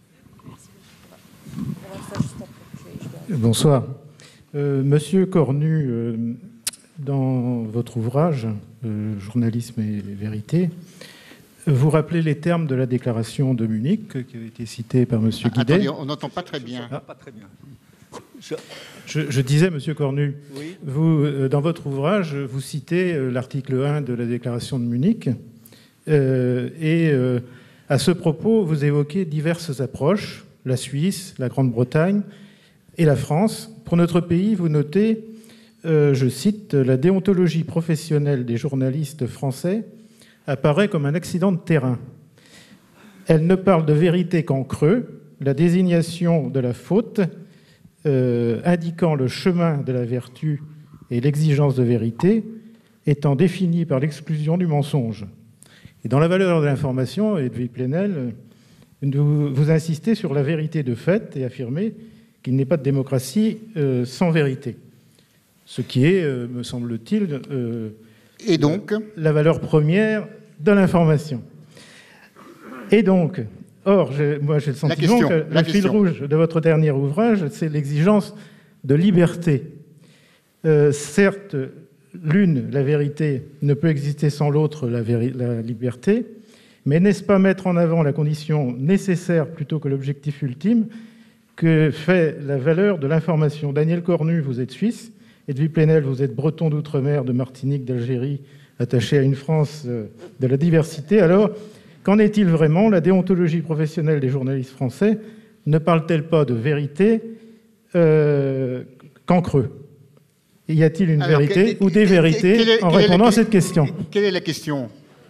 Bonsoir. Euh, Monsieur Cornu, euh, dans votre ouvrage, euh, Journalisme et vérité, vous rappelez les termes de la déclaration de Munich qui a été citée par Monsieur
Ah,
Guidet.
attendez, on n'entend pas très bien.
Ah.
Pas très bien.
Je... Je, je disais, Monsieur Cornu, oui. vous, euh, dans votre ouvrage, vous citez euh, l'article un de la déclaration de Munich. Euh, et euh, à ce propos, vous évoquez diverses approches, la Suisse, la Grande-Bretagne et la France. Pour notre pays, vous notez, euh, je cite, « La déontologie professionnelle des journalistes français apparaît comme un accident de terrain. Elle ne parle de vérité qu'en creux, la désignation de la faute euh, indiquant le chemin de la vertu et l'exigence de vérité étant définie par l'exclusion du mensonge. » Et dans la valeur de l'information, Edwige Plenel, vous, vous insistez sur la vérité de fait et affirmez qu'il n'est pas de démocratie euh, sans vérité. Ce qui est, euh, me semble-t-il, euh,
et donc
la, la valeur première de l'information. Et donc, or, moi j'ai le sentiment
question,
que le fil rouge de votre dernier ouvrage, c'est l'exigence de liberté. Euh, certes, l'une, la vérité, ne peut exister sans l'autre, la, la liberté, mais n'est-ce pas mettre en avant la condition nécessaire plutôt que l'objectif ultime que fait la valeur de l'information? Daniel Cornu, vous êtes suisse, Edwige Plenel, vous êtes breton d'outre-mer, de Martinique, d'Algérie, attaché à une France de la diversité. Alors, qu'en est-il vraiment? La déontologie professionnelle des journalistes français ne parle-t-elle pas de vérité euh, qu'en creux? Y a-t-il une Alors, vérité quelle, ou des vérités quelle est, en répondant
la,
à cette question?
Quelle est la question?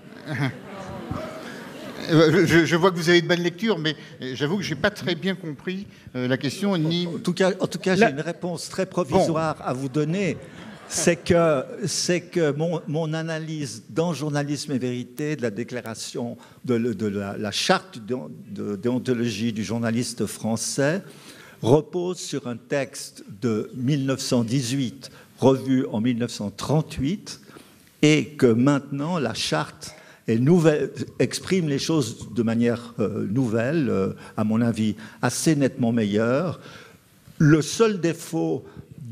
je, je vois que vous avez de bonne lecture, mais j'avoue que je n'ai pas très bien compris la question. Ni...
En tout cas, en tout cas, j'ai une réponse très provisoire bon. à vous donner. C'est que, c'est que mon, mon analyse dans Journalisme et Vérité de la déclaration de, de la, la charte de, de déontologie du journaliste français repose sur un texte de mille neuf cent dix-huit, revu en mille neuf cent trente-huit, et que maintenant la charte est nouvelle, exprime les choses de manière euh, nouvelle, euh, à mon avis assez nettement meilleure. Le seul défaut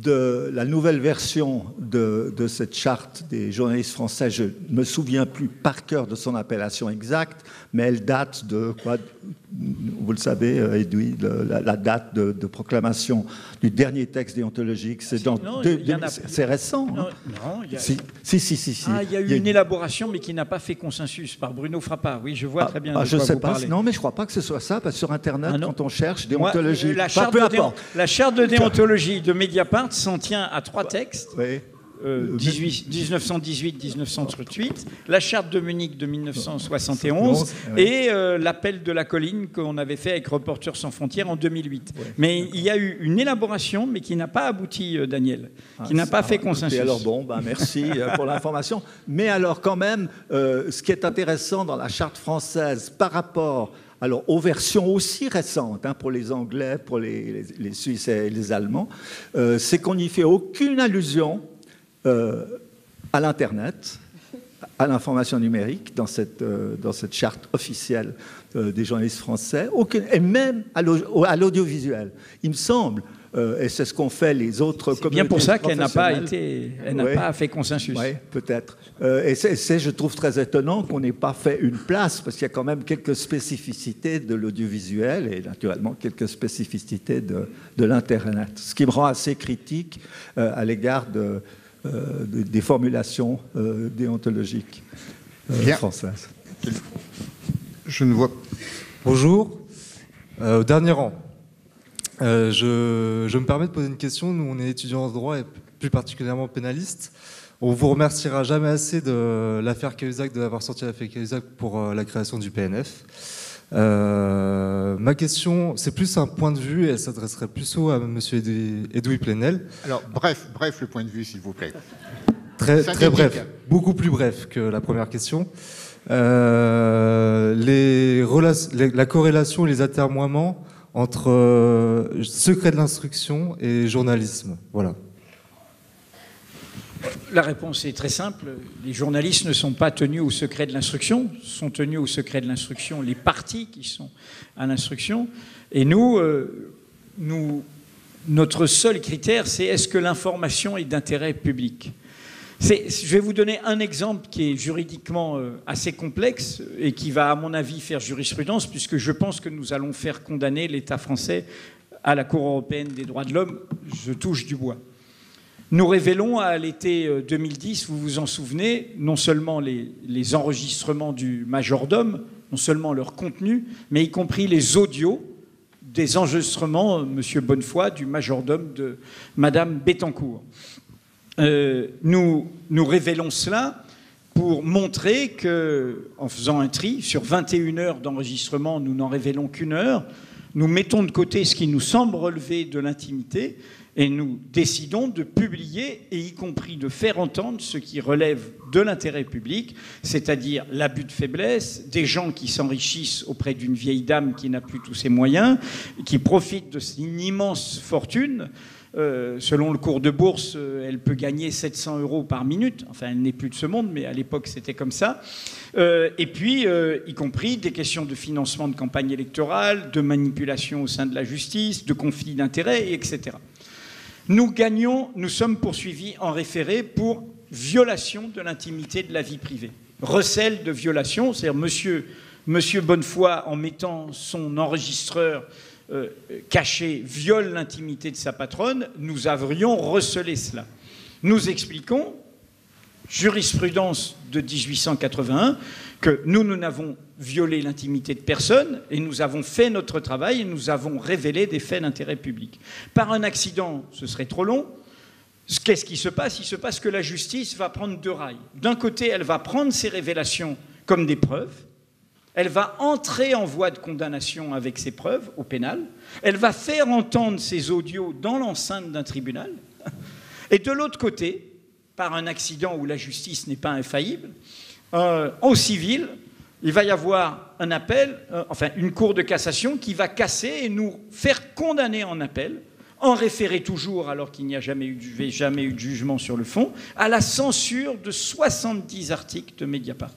de la nouvelle version de, de cette charte des journalistes français. Je ne me souviens plus par cœur de son appellation exacte, mais elle date de, quoi, vous le savez, Edoui, la, la date de, de proclamation du dernier texte déontologique. C'est dans
non,
deux,
y en a...
c'est récent.
Non,
hein
non il y a...
si, si, si, si, si.
Ah, il y a eu
il y a
une élaboration, mais qui n'a pas fait consensus, par Bruno Frappa. Oui, je vois
ah,
très bien
ah,
de
je
quoi
sais
vous
pas.
parlez.
Non, mais je ne crois pas que ce soit ça, parce que sur Internet, ah, quand on cherche déontologie,
Moi, la,
enfin,
charte
peu
de
importe.
Dé... la charte de déontologie de Mediapart s'en tient à trois textes.
Oui.
Euh, dix-neuf cent dix-huit mille neuf cent trente-huit, la charte de Munich de mille neuf cent soixante et onze et euh, l'appel de la colline qu'on avait fait avec Reporters sans frontières en deux mille huit. Ouais, mais il y a eu une élaboration, mais qui n'a pas abouti, euh, Daniel, ah, qui n'a pas fait consensus.
Et alors bon, ben merci pour l'information. Mais alors quand même, euh, ce qui est intéressant dans la charte française par rapport alors, aux versions aussi récentes, hein, pour les Anglais, pour les, les, les Suisses et les Allemands, euh, c'est qu'on n'y fait aucune allusion Euh, à l'Internet, à l'information numérique, dans cette, euh, dans cette charte officielle euh, des journalistes français, aucun, et même à l'audiovisuel. Il me semble, euh, et c'est ce qu'ont fait les autres communautés.
C'est bien pour ça qu'elle n'a pas, été, elle n'a
oui,
pas fait consensus.
Oui, peut-être. Euh, et c'est, je trouve très étonnant qu'on n'ait pas fait une place, parce qu'il y a quand même quelques spécificités de l'audiovisuel et naturellement quelques spécificités de, de l'Internet. Ce qui me rend assez critique euh, à l'égard de Euh, des formulations euh, déontologiques euh, françaises.
Je ne vois.
Bonjour. Euh, au dernier rang. Euh, je, je me permets de poser une question. Nous, on est étudiants en droit et plus particulièrement pénalistes. On vous remerciera jamais assez de l'affaire Cahuzac, d'avoir sorti l'affaire Cahuzac pour euh, la création du P N F. Euh, ma question, c'est plus un point de vue et elle s'adresserait plus à M. Edoui Plenel.
Alors, bref, bref, le point de vue, s'il vous plaît.
Très, très bref, beaucoup plus bref que la première question. Euh, les les, la corrélation et les atermoiements entre euh, secret de l'instruction et journalisme. Voilà.
La réponse est très simple. Les journalistes ne sont pas tenus au secret de l'instruction, sont tenus au secret de l'instruction les parties qui sont à l'instruction. Et nous, euh, nous, notre seul critère, c'est est-ce que l'information est d'intérêt public ? C'est, je vais vous donner un exemple qui est juridiquement euh, assez complexe et qui va, à mon avis, faire jurisprudence, puisque je pense que nous allons faire condamner l'État français à la Cour européenne des droits de l'homme. Je touche du bois. Nous révélons à l'été deux mille dix, vous vous en souvenez, non seulement les, les enregistrements du majordome, non seulement leur contenu, mais y compris les audios des enregistrements, M. Bonnefoy, du majordome de Mme Bettencourt. Euh, nous, nous révélons cela pour montrer que, en faisant un tri, sur vingt et une heures d'enregistrement, nous n'en révélons qu'une heure, nous mettons de côté ce qui nous semble relever de l'intimité et nous décidons de publier, et y compris de faire entendre ce qui relève de l'intérêt public, c'est-à-dire l'abus de faiblesse, des gens qui s'enrichissent auprès d'une vieille dame qui n'a plus tous ses moyens, qui profite de une immense fortune. Euh, selon le cours de bourse, euh, elle peut gagner sept cents euros par minute. Enfin, elle n'est plus de ce monde, mais à l'époque, c'était comme ça. Euh, et puis, euh, y compris des questions de financement de campagne électorale, de manipulation au sein de la justice, de conflits d'intérêts, et cetera. Nous gagnons, nous sommes poursuivis en référé pour violation de l'intimité de la vie privée. Recel de violation, c'est-à-dire monsieur, monsieur Bonnefoy, en mettant son enregistreur euh, caché, viole l'intimité de sa patronne, nous aurions recelé cela. Nous expliquons, jurisprudence de dix-huit cent quatre-vingt-un, que nous, nous n'avons violé l'intimité de personne et nous avons fait notre travail et nous avons révélé des faits d'intérêt public. Par un accident, ce serait trop long. Qu'est-ce qui se passe ? Il se passe que la justice va prendre deux rails. D'un côté, elle va prendre ces révélations comme des preuves. Elle va entrer en voie de condamnation avec ces preuves au pénal. Elle va faire entendre ces audios dans l'enceinte d'un tribunal. Et de l'autre côté, par un accident où la justice n'est pas infaillible, euh, au civil, il va y avoir un appel, euh, enfin une cour de cassation qui va casser et nous faire condamner en appel, en référé toujours, alors qu'il n'y a jamais eu, jamais eu de jugement sur le fond, à la censure de soixante-dix articles de Mediapart.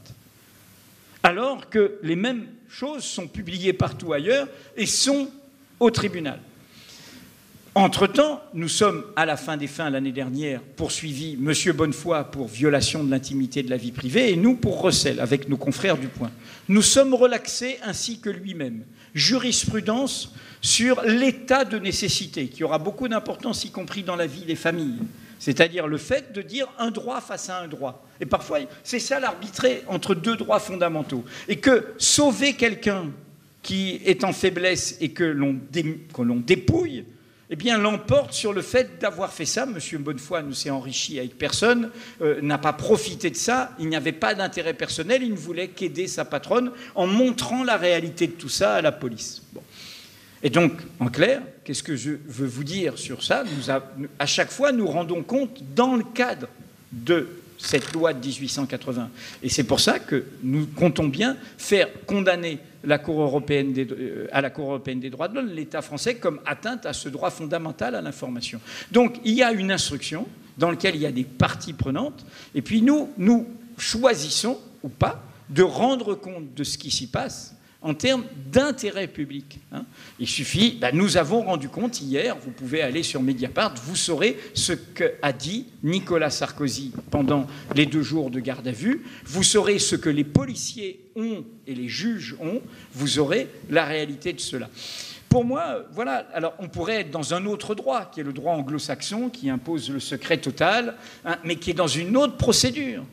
Alors que les mêmes choses sont publiées partout ailleurs et sont au tribunal. Entre-temps, nous sommes, à la fin des fins l'année dernière, poursuivis M. Bonnefoy pour violation de l'intimité de la vie privée et nous pour recel, avec nos confrères du Point. Nous sommes relaxés ainsi que lui-même. Jurisprudence sur l'état de nécessité, qui aura beaucoup d'importance, y compris dans la vie des familles. C'est-à-dire le fait de dire un droit face à un droit. Et parfois, c'est ça l'arbitré entre deux droits fondamentaux. Et que sauver quelqu'un qui est en faiblesse et que l'on dé, que l'on dépouille, eh bien, l'emporte sur le fait d'avoir fait ça. M. Bonnefoy ne s'est enrichi avec personne, euh, n'a pas profité de ça, il n'y avait pas d'intérêt personnel, il ne voulait qu'aider sa patronne en montrant la réalité de tout ça à la police. Bon. Et donc, en clair, qu'est-ce que je veux vous dire sur ça? Nous a, à chaque fois, nous rendons compte dans le cadre de cette loi de mille huit cent quatre-vingts. Et c'est pour ça que nous comptons bien faire condamner la Cour européenne des, euh, à la Cour européenne des droits de l'homme l'État français comme atteinte à ce droit fondamental à l'information. Donc, il y a une instruction dans laquelle il y a des parties prenantes, et puis nous, nous choisissons, ou pas, de rendre compte de ce qui s'y passe en termes d'intérêt public. Hein. Il suffit, ben nous avons rendu compte hier, vous pouvez aller sur Mediapart, vous saurez ce qu'a dit Nicolas Sarkozy pendant les deux jours de garde à vue, vous saurez ce que les policiers ont et les juges ont, vous aurez la réalité de cela. Pour moi, voilà, alors on pourrait être dans un autre droit, qui est le droit anglo-saxon, qui impose le secret total, hein, mais qui est dans une autre procédure.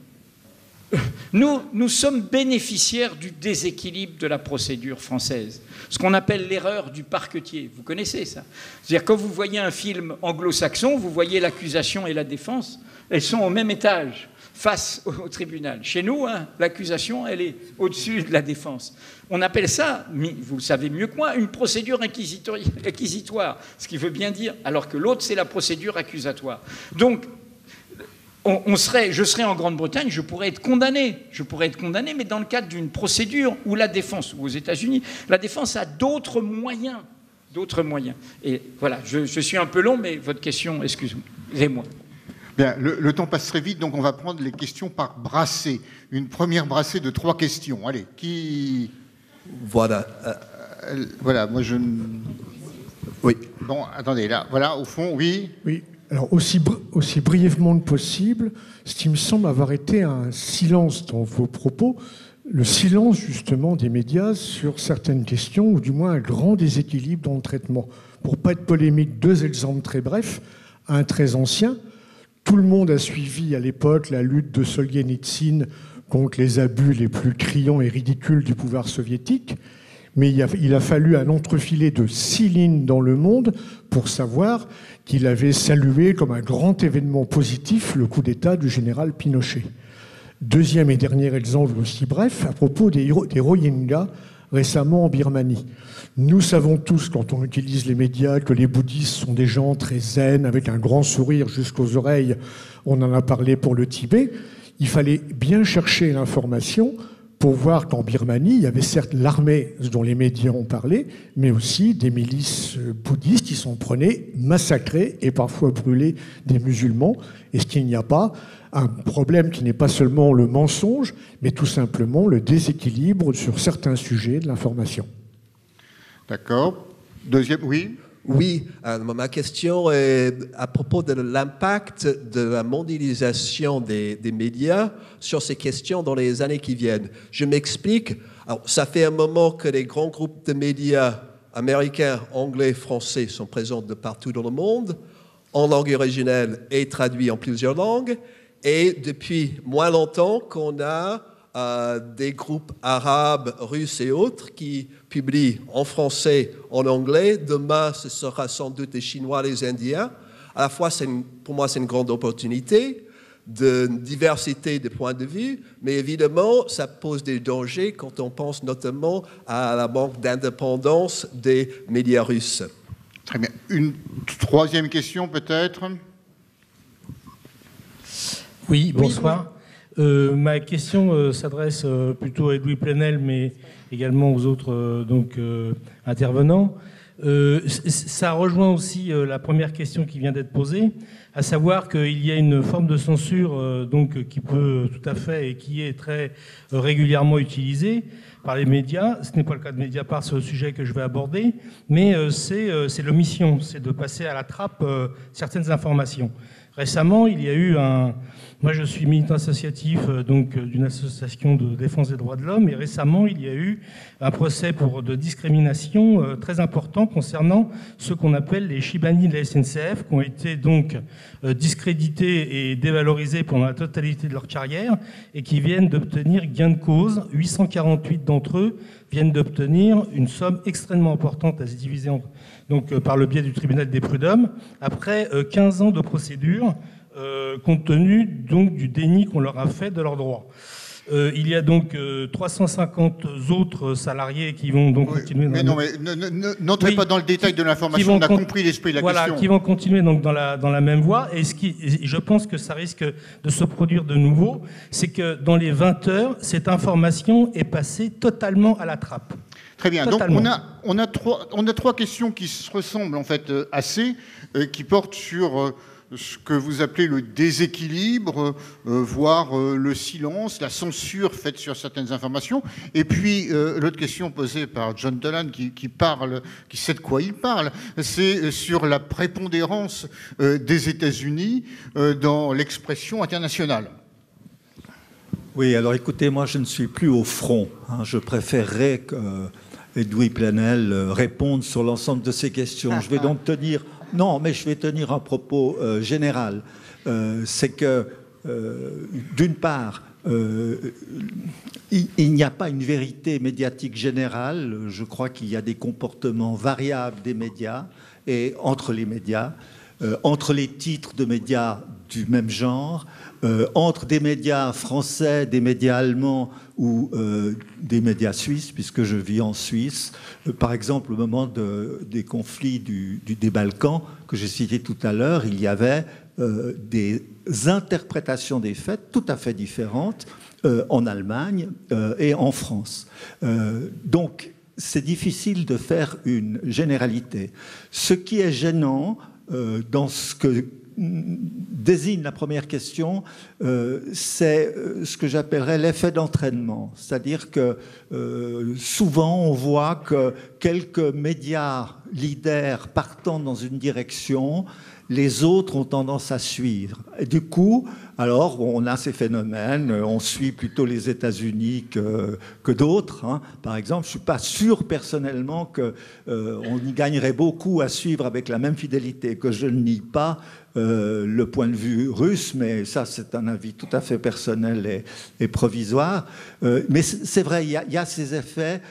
Nous, nous sommes bénéficiaires du déséquilibre de la procédure française, ce qu'on appelle l'erreur du parquetier. Vous connaissez ça? C'est-à-dire, quand vous voyez un film anglo-saxon, vous voyez l'accusation et la défense, elles sont au même étage, face au, au tribunal. Chez nous, hein, l'accusation, elle est au-dessus de la défense. On appelle ça, vous le savez mieux que moi, une procédure inquisitoire, ce qui veut bien dire, alors que l'autre, c'est la procédure accusatoire. Donc, On, on serait, je serais en Grande-Bretagne, je pourrais être condamné, je pourrais être condamné, mais dans le cadre d'une procédure où la défense, ou aux États-Unis, la défense a d'autres moyens, d'autres moyens. Et voilà, je, je suis un peu long, mais votre question, excusez-moi.
Bien, le, le temps passe très vite, donc on va prendre les questions par brassée. Une première brassée de trois questions. Allez, qui...
Voilà.
Euh, voilà, moi je...
Oui.
Bon, attendez, là, voilà, au fond, oui.
Oui. Alors, aussi, aussi brièvement que possible, ce qui me semble avoir été un silence dans vos propos, le silence justement des médias sur certaines questions, ou du moins un grand déséquilibre dans le traitement. Pour ne pas être polémique, deux exemples très brefs. Un très ancien. Tout le monde a suivi à l'époque la lutte de Solzhenitsyn contre les abus les plus criants et ridicules du pouvoir soviétique. Mais il a, il a fallu un entrefilet de six lignes dans Le Monde pour savoir qu'il avait salué comme un grand événement positif le coup d'État du général Pinochet. Deuxième et dernier exemple aussi bref, à propos des, des Rohingyas récemment en Birmanie. Nous savons tous, quand on utilise les médias, que les bouddhistes sont des gens très zen, avec un grand sourire jusqu'aux oreilles. On en a parlé pour le Tibet. Il fallait bien chercher l'information pour voir qu'en Birmanie, il y avait certes l'armée dont les médias ont parlé, mais aussi des milices bouddhistes qui s'en prenaient, massacrés et parfois brûlés des musulmans. Est-ce qu'il n'y a pas un problème qui n'est pas seulement le mensonge, mais tout simplement le déséquilibre sur certains sujets de l'information?
D'accord. Deuxième, oui.
Oui, euh, ma question est à propos de l'impact de la mondialisation des, des médias sur ces questions dans les années qui viennent. Je m'explique. Alors, ça fait un moment que les grands groupes de médias américains, anglais, français sont présents de partout dans le monde, en langue originelle et traduits en plusieurs langues. Et depuis moins longtemps qu'on a euh, des groupes arabes, russes et autres qui publient en français, en anglais. Demain, ce sera sans doute les Chinois, les Indiens. À la fois, c'est une, pour moi, c'est une grande opportunité de diversité de points de vue, mais évidemment, ça pose des dangers quand on pense notamment à la manque d'indépendance des médias russes.
Très bien. Une troisième question, peut-être ?
Oui, bonsoir. Euh, ma question euh, s'adresse euh, plutôt à Louis Plenel, mais également aux autres euh, donc, euh, intervenants. Euh, ça rejoint aussi euh, la première question qui vient d'être posée. à savoir qu'il y a une forme de censure euh, donc, qui peut tout à fait et qui est très euh, régulièrement utilisée par les médias. Ce n'est pas le cas de Mediapart, c'est le sujet que je vais aborder, mais euh, c'est euh, l'omission, c'est de passer à la trappe euh, certaines informations. Récemment, il y a eu un... Moi, je suis militant associatif euh, donc d'une association de défense des droits de l'homme, et récemment, il y a eu un procès pour de discrimination euh, très important concernant ce qu'on appelle les Chibani de la S N C F, qui ont été donc euh, discrédités et dévalorisés pendant la totalité de leur carrière, et qui viennent d'obtenir gain de cause. huit cent quarante-huit d'entre eux viennent d'obtenir une somme extrêmement importante à se diviser en, donc, euh, par le biais du tribunal des prud'hommes, après euh, quinze ans de procédure, euh, compte tenu donc, du déni qu'on leur a fait de leurs droits. Euh, il y a donc euh, trois cent cinquante autres salariés qui vont donc oui, continuer...
Mais
dans
non,
le...
mais n'entrez oui, pas dans le détail de l'information, on a compris l'esprit de la
voilà,
question.
Qui vont continuer donc dans la, dans la même voie. Et, ce qui, et je pense que ça risque de se produire de nouveau, c'est que dans les vingt heures, cette information est passée totalement à la trappe.
Très bien.
Totalement.
Donc on a, on, a trois, on a trois questions qui se ressemblent en fait euh, assez, euh, qui portent sur... Euh, ce que vous appelez le déséquilibre, euh, voire euh, le silence, la censure faite sur certaines informations. Et puis, euh, l'autre question posée par John Dolan, qui, qui parle, qui sait de quoi il parle, c'est sur la prépondérance euh, des États-Unis euh, dans l'expression internationale.
Oui, alors écoutez, moi je ne suis plus au front. Hein. Je préférerais que euh, Edoui Plenel euh, réponde sur l'ensemble de ces questions. Je vais donc tenir... Non, mais je vais tenir un propos euh, général. Euh, c'est que, euh, d'une part, euh, il, il n'y a pas une vérité médiatique générale. Je crois qu'il y a des comportements variables des médias et entre les médias, euh, entre les titres de médias du même genre, euh, entre des médias français, des médias allemands ou euh, des médias suisses, puisque je vis en Suisse. Euh, par exemple, au moment de, des conflits du, du, des Balkans, que j'ai cité tout à l'heure, il y avait euh, des interprétations des faits tout à fait différentes euh, en Allemagne euh, et en France. Euh, donc, c'est difficile de faire une généralité. Ce qui est gênant euh, dans ce que désigne la première question, euh, c'est ce que j'appellerais l'effet d'entraînement. C'est-à-dire que euh, souvent on voit que quelques médias leaders partant dans une direction, les autres ont tendance à suivre. Et du coup, alors, on a ces phénomènes, on suit plutôt les États-Unis que, que d'autres. Hein. Par exemple, je ne suis pas sûr personnellement qu'on euh, y gagnerait beaucoup à suivre avec la même fidélité, que je ne nie pas euh, le point de vue russe, mais ça, c'est un avis tout à fait personnel et, et provisoire. Euh, mais c'est vrai, il y, y a ces effets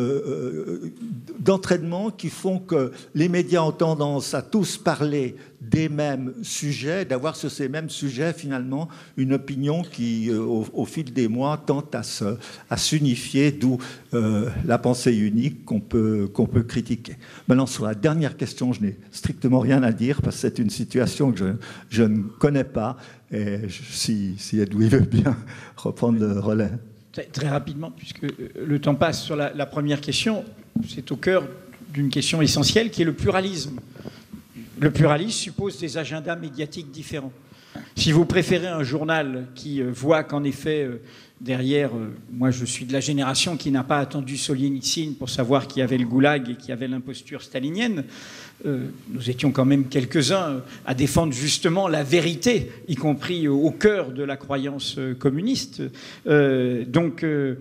euh, d'entraînement qui font que les médias ont tendance à tous parler des mêmes sujets, d'avoir sur ces mêmes sujets, finalement, une opinion qui, euh, au, au fil des mois, tente à se, à s'unifier, d'où euh, la pensée unique qu'on peut, qu'on peut critiquer. Maintenant, sur la dernière question, je n'ai strictement rien à dire, parce que c'est une situation que je, je ne connais pas, et je, si, si Edoui veut bien reprendre le relais.
Très, très rapidement, puisque le temps passe sur la, la première question, c'est au cœur d'une question essentielle, qui est le pluralisme. Le pluralisme suppose des agendas médiatiques différents. Si vous préférez un journal qui voit qu'en effet, derrière, moi je suis de la génération qui n'a pas attendu Solzhenitsyn pour savoir qu'il y avait le goulag et qu'il y avait l'imposture stalinienne, euh, nous étions quand même quelques-uns à défendre justement la vérité, y compris au cœur de la croyance communiste. Euh, donc, euh,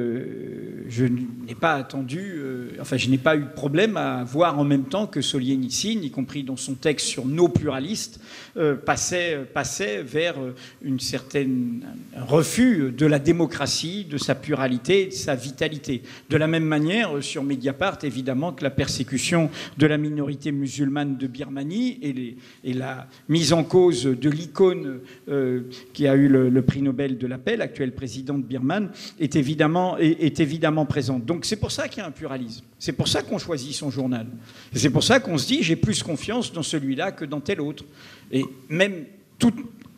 euh, je n'ai pas attendu, euh, enfin, je n'ai pas eu de problème à voir en même temps que Solzhenitsyn, y compris dans son texte sur nos pluralistes, euh, passait, passait vers une certaine un refus de la démocratie, de sa pluralité, de sa vitalité. De la même manière, sur Mediapart, évidemment, que la persécution de la minorité musulmane de Birmanie et, les, et la mise en cause de l'icône euh, qui a eu le, le prix Nobel de la paix, l'actuelle présidente birmane, est évidemment, est, est évidemment présente. Donc c'est pour ça qu'il y a un pluralisme. C'est pour ça qu'on choisit son journal. C'est pour ça qu'on se dit j'ai plus confiance dans celui-là que dans tel autre. Et même tout,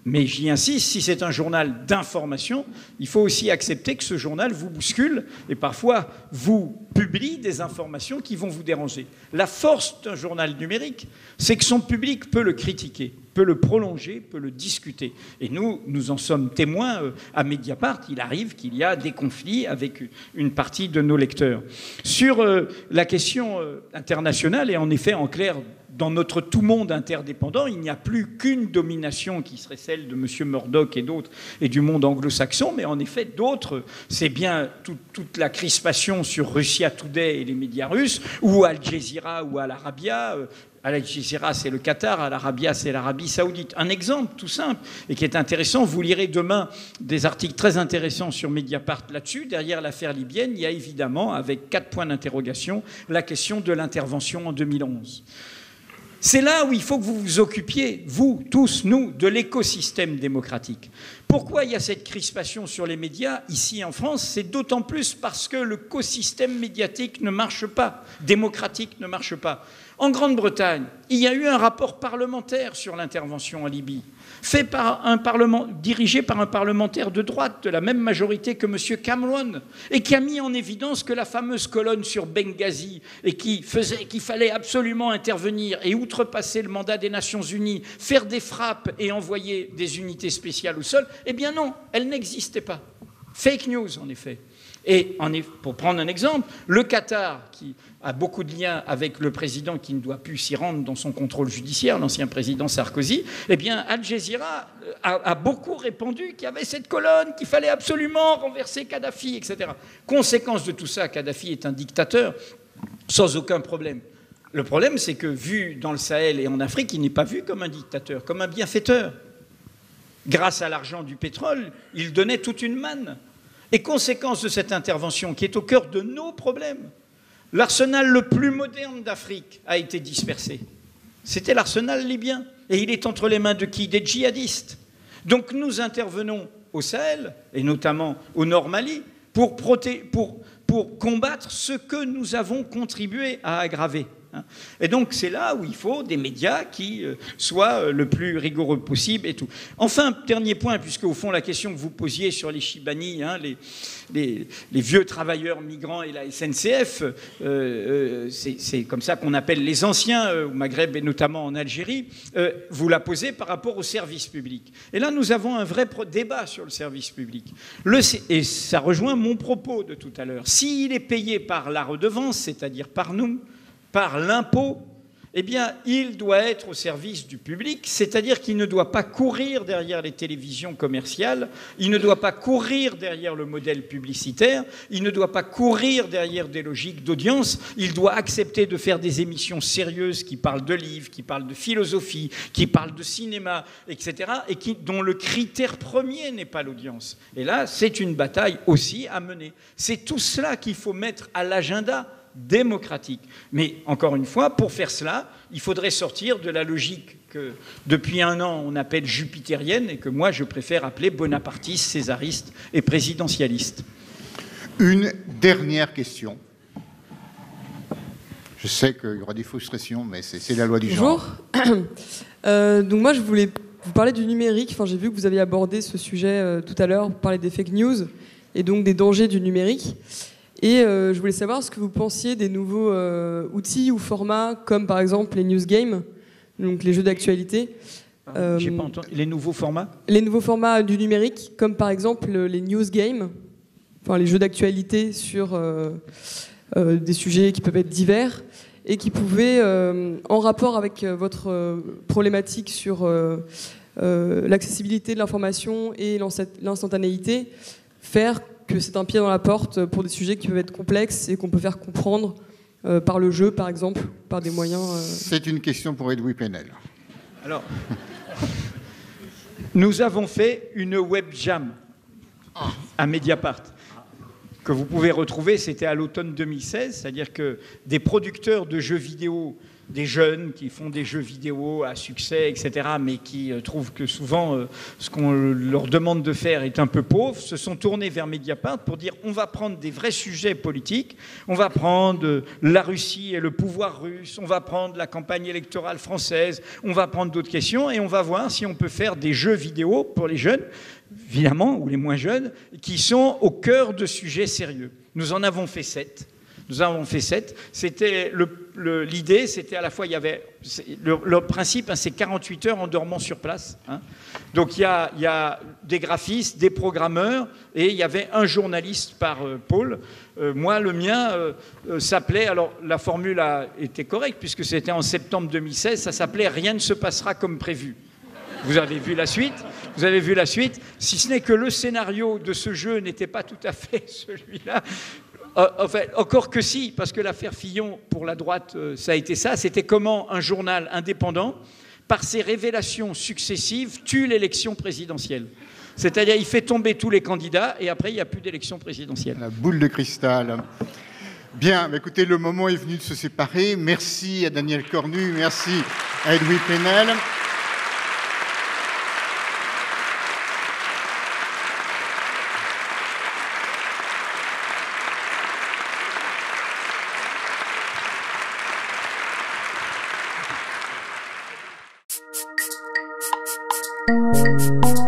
Mais j'y insiste, si c'est un journal d'information, il faut aussi accepter que ce journal vous bouscule et parfois vous publie des informations qui vont vous déranger. La force d'un journal numérique, c'est que son public peut le critiquer, peut le prolonger, peut le discuter. Et nous, nous en sommes témoins à Mediapart. Il arrive qu'il y a des conflits avec une partie de nos lecteurs. Sur la question internationale, et en effet, en clair, dans notre tout monde interdépendant, il n'y a plus qu'une domination qui serait celle de M. Murdoch et d'autres, et du monde anglo-saxon, mais en effet, d'autres, c'est bien tout, toute la crispation sur Russia Today et les médias russes, ou Al Jazeera ou Al Arabiya. Al Jazeera, c'est le Qatar, Al Arabiya, c'est l'Arabie Saoudite. Un exemple tout simple et qui est intéressant, vous lirez demain des articles très intéressants sur Mediapart là-dessus. Derrière l'affaire libyenne, il y a évidemment, avec quatre points d'interrogation, la question de l'intervention en deux mille onze. C'est là où il faut que vous vous occupiez, vous, tous, nous, de l'écosystème démocratique. Pourquoi il y a cette crispation sur les médias ici en France? C'est d'autant plus parce que l'écosystème médiatique ne marche pas, démocratique ne marche pas. En Grande-Bretagne, il y a eu un rapport parlementaire sur l'intervention en Libye, fait par un parlement, dirigé par un parlementaire de droite de la même majorité que M. Cameron, et qui a mis en évidence que la fameuse colonne sur Benghazi, et qui faisait qu'il fallait absolument intervenir et outrepasser le mandat des Nations Unies, faire des frappes et envoyer des unités spéciales au sol, eh bien non, elle n'existait pas. Fake news, en effet. Et pour prendre un exemple, le Qatar, qui a beaucoup de liens avec le président qui ne doit plus s'y rendre dans son contrôle judiciaire, l'ancien président Sarkozy, eh bien, Al Jazeera a, a beaucoup répandu qu'il y avait cette colonne, qu'il fallait absolument renverser Kadhafi, et cetera. Conséquence de tout ça, Kadhafi est un dictateur sans aucun problème. Le problème, c'est que vu dans le Sahel et en Afrique, il n'est pas vu comme un dictateur, comme un bienfaiteur. Grâce à l'argent du pétrole, il donnait toute une manne. Et conséquence de cette intervention qui est au cœur de nos problèmes, l'arsenal le plus moderne d'Afrique a été dispersé. C'était l'arsenal libyen. Et il est entre les mains de qui? Des djihadistes. Donc nous intervenons au Sahel, et notamment au Nord Mali, pour, proté- pour, pour combattre ce que nous avons contribué à aggraver. Et donc c'est là où il faut des médias qui soient le plus rigoureux possible et tout. Enfin, dernier point, puisque au fond la question que vous posiez sur les Chibani, hein, les, les, les vieux travailleurs migrants et la S N C F, euh, euh, c'est comme ça qu'on appelle les anciens euh, au Maghreb et notamment en Algérie, euh, vous la posez par rapport au service public. Et là nous avons un vrai débat sur le service public. Le, et ça rejoint mon propos de tout à l'heure. S'il est payé par la redevance, c'est-à-dire par nous, par l'impôt, eh bien, il doit être au service du public, c'est-à-dire qu'il ne doit pas courir derrière les télévisions commerciales, il ne doit pas courir derrière le modèle publicitaire, il ne doit pas courir derrière des logiques d'audience, il doit accepter de faire des émissions sérieuses qui parlent de livres, qui parlent de philosophie, qui parlent de cinéma, et cetera, et qui, dont le critère premier n'est pas l'audience. Et là, c'est une bataille aussi à mener. C'est tout cela qu'il faut mettre à l'agenda démocratique. Mais encore une fois, pour faire cela, il faudrait sortir de la logique que depuis un an on appelle jupitérienne et que moi je préfère appeler bonapartiste, césariste et présidentialiste.
Une dernière question. Je sais qu'il y aura des frustrations, mais c'est la loi du genre.
Bonjour. Euh, donc moi je voulais vous parler du numérique. Enfin, j'ai vu que vous aviez abordé ce sujet euh, tout à l'heure, vous parlez des fake news et donc des dangers du numérique. Et euh, je voulais savoir ce que vous pensiez des nouveaux euh, outils ou formats, comme par exemple les news games, donc les jeux d'actualité.
Euh, J'ai pas entendu. Les nouveaux formats ?
Les nouveaux formats du numérique, comme par exemple les news games, enfin les jeux d'actualité sur euh, euh, des sujets qui peuvent être divers et qui pouvaient, euh, en rapport avec votre euh, problématique sur euh, euh, l'accessibilité de l'information et l'instantanéité, faire que c'est un pied dans la porte pour des sujets qui peuvent être complexes et qu'on peut faire comprendre euh, par le jeu, par exemple, par des moyens... Euh...
C'est une question pour Edoui Plenel.
Alors, nous avons fait une web jam à Mediapart, que vous pouvez retrouver, c'était à l'automne deux mille seize, c'est-à-dire que des producteurs de jeux vidéo des jeunes qui font des jeux vidéo à succès, et cetera, mais qui euh, trouvent que souvent euh, ce qu'on leur demande de faire est un peu pauvre, se sont tournés vers Mediapart pour dire on va prendre des vrais sujets politiques, on va prendre euh, la Russie et le pouvoir russe, on va prendre la campagne électorale française, on va prendre d'autres questions et on va voir si on peut faire des jeux vidéo pour les jeunes, évidemment, ou les moins jeunes, qui sont au cœur de sujets sérieux. Nous en avons fait sept. Nous en avons fait sept. C'était le, le, l'idée, c'était à la fois, il y avait le, le principe, hein, c'est quarante-huit heures en dormant sur place. Hein. Donc il y, a, il y a des graphistes, des programmeurs, et il y avait un journaliste par euh, pôle. Euh, moi, le mien euh, euh, s'appelait, alors la formule a été correcte puisque c'était en septembre deux mille seize, ça s'appelait « Rien ne se passera comme prévu ». Vous avez vu la suite, vous avez vu la suite, si ce n'est que le scénario de ce jeu n'était pas tout à fait celui-là. Euh, enfin, encore que si, parce que l'affaire Fillon, pour la droite, euh, ça a été ça. C'était comment un journal indépendant, par ses révélations successives, tue l'élection présidentielle. C'est-à-dire, il fait tomber tous les candidats et après, il n'y a plus d'élection présidentielle.
La boule de cristal. Bien, écoutez, le moment est venu de se séparer. Merci à Daniel Cornu, merci à Edoui Plenel.
Thank you.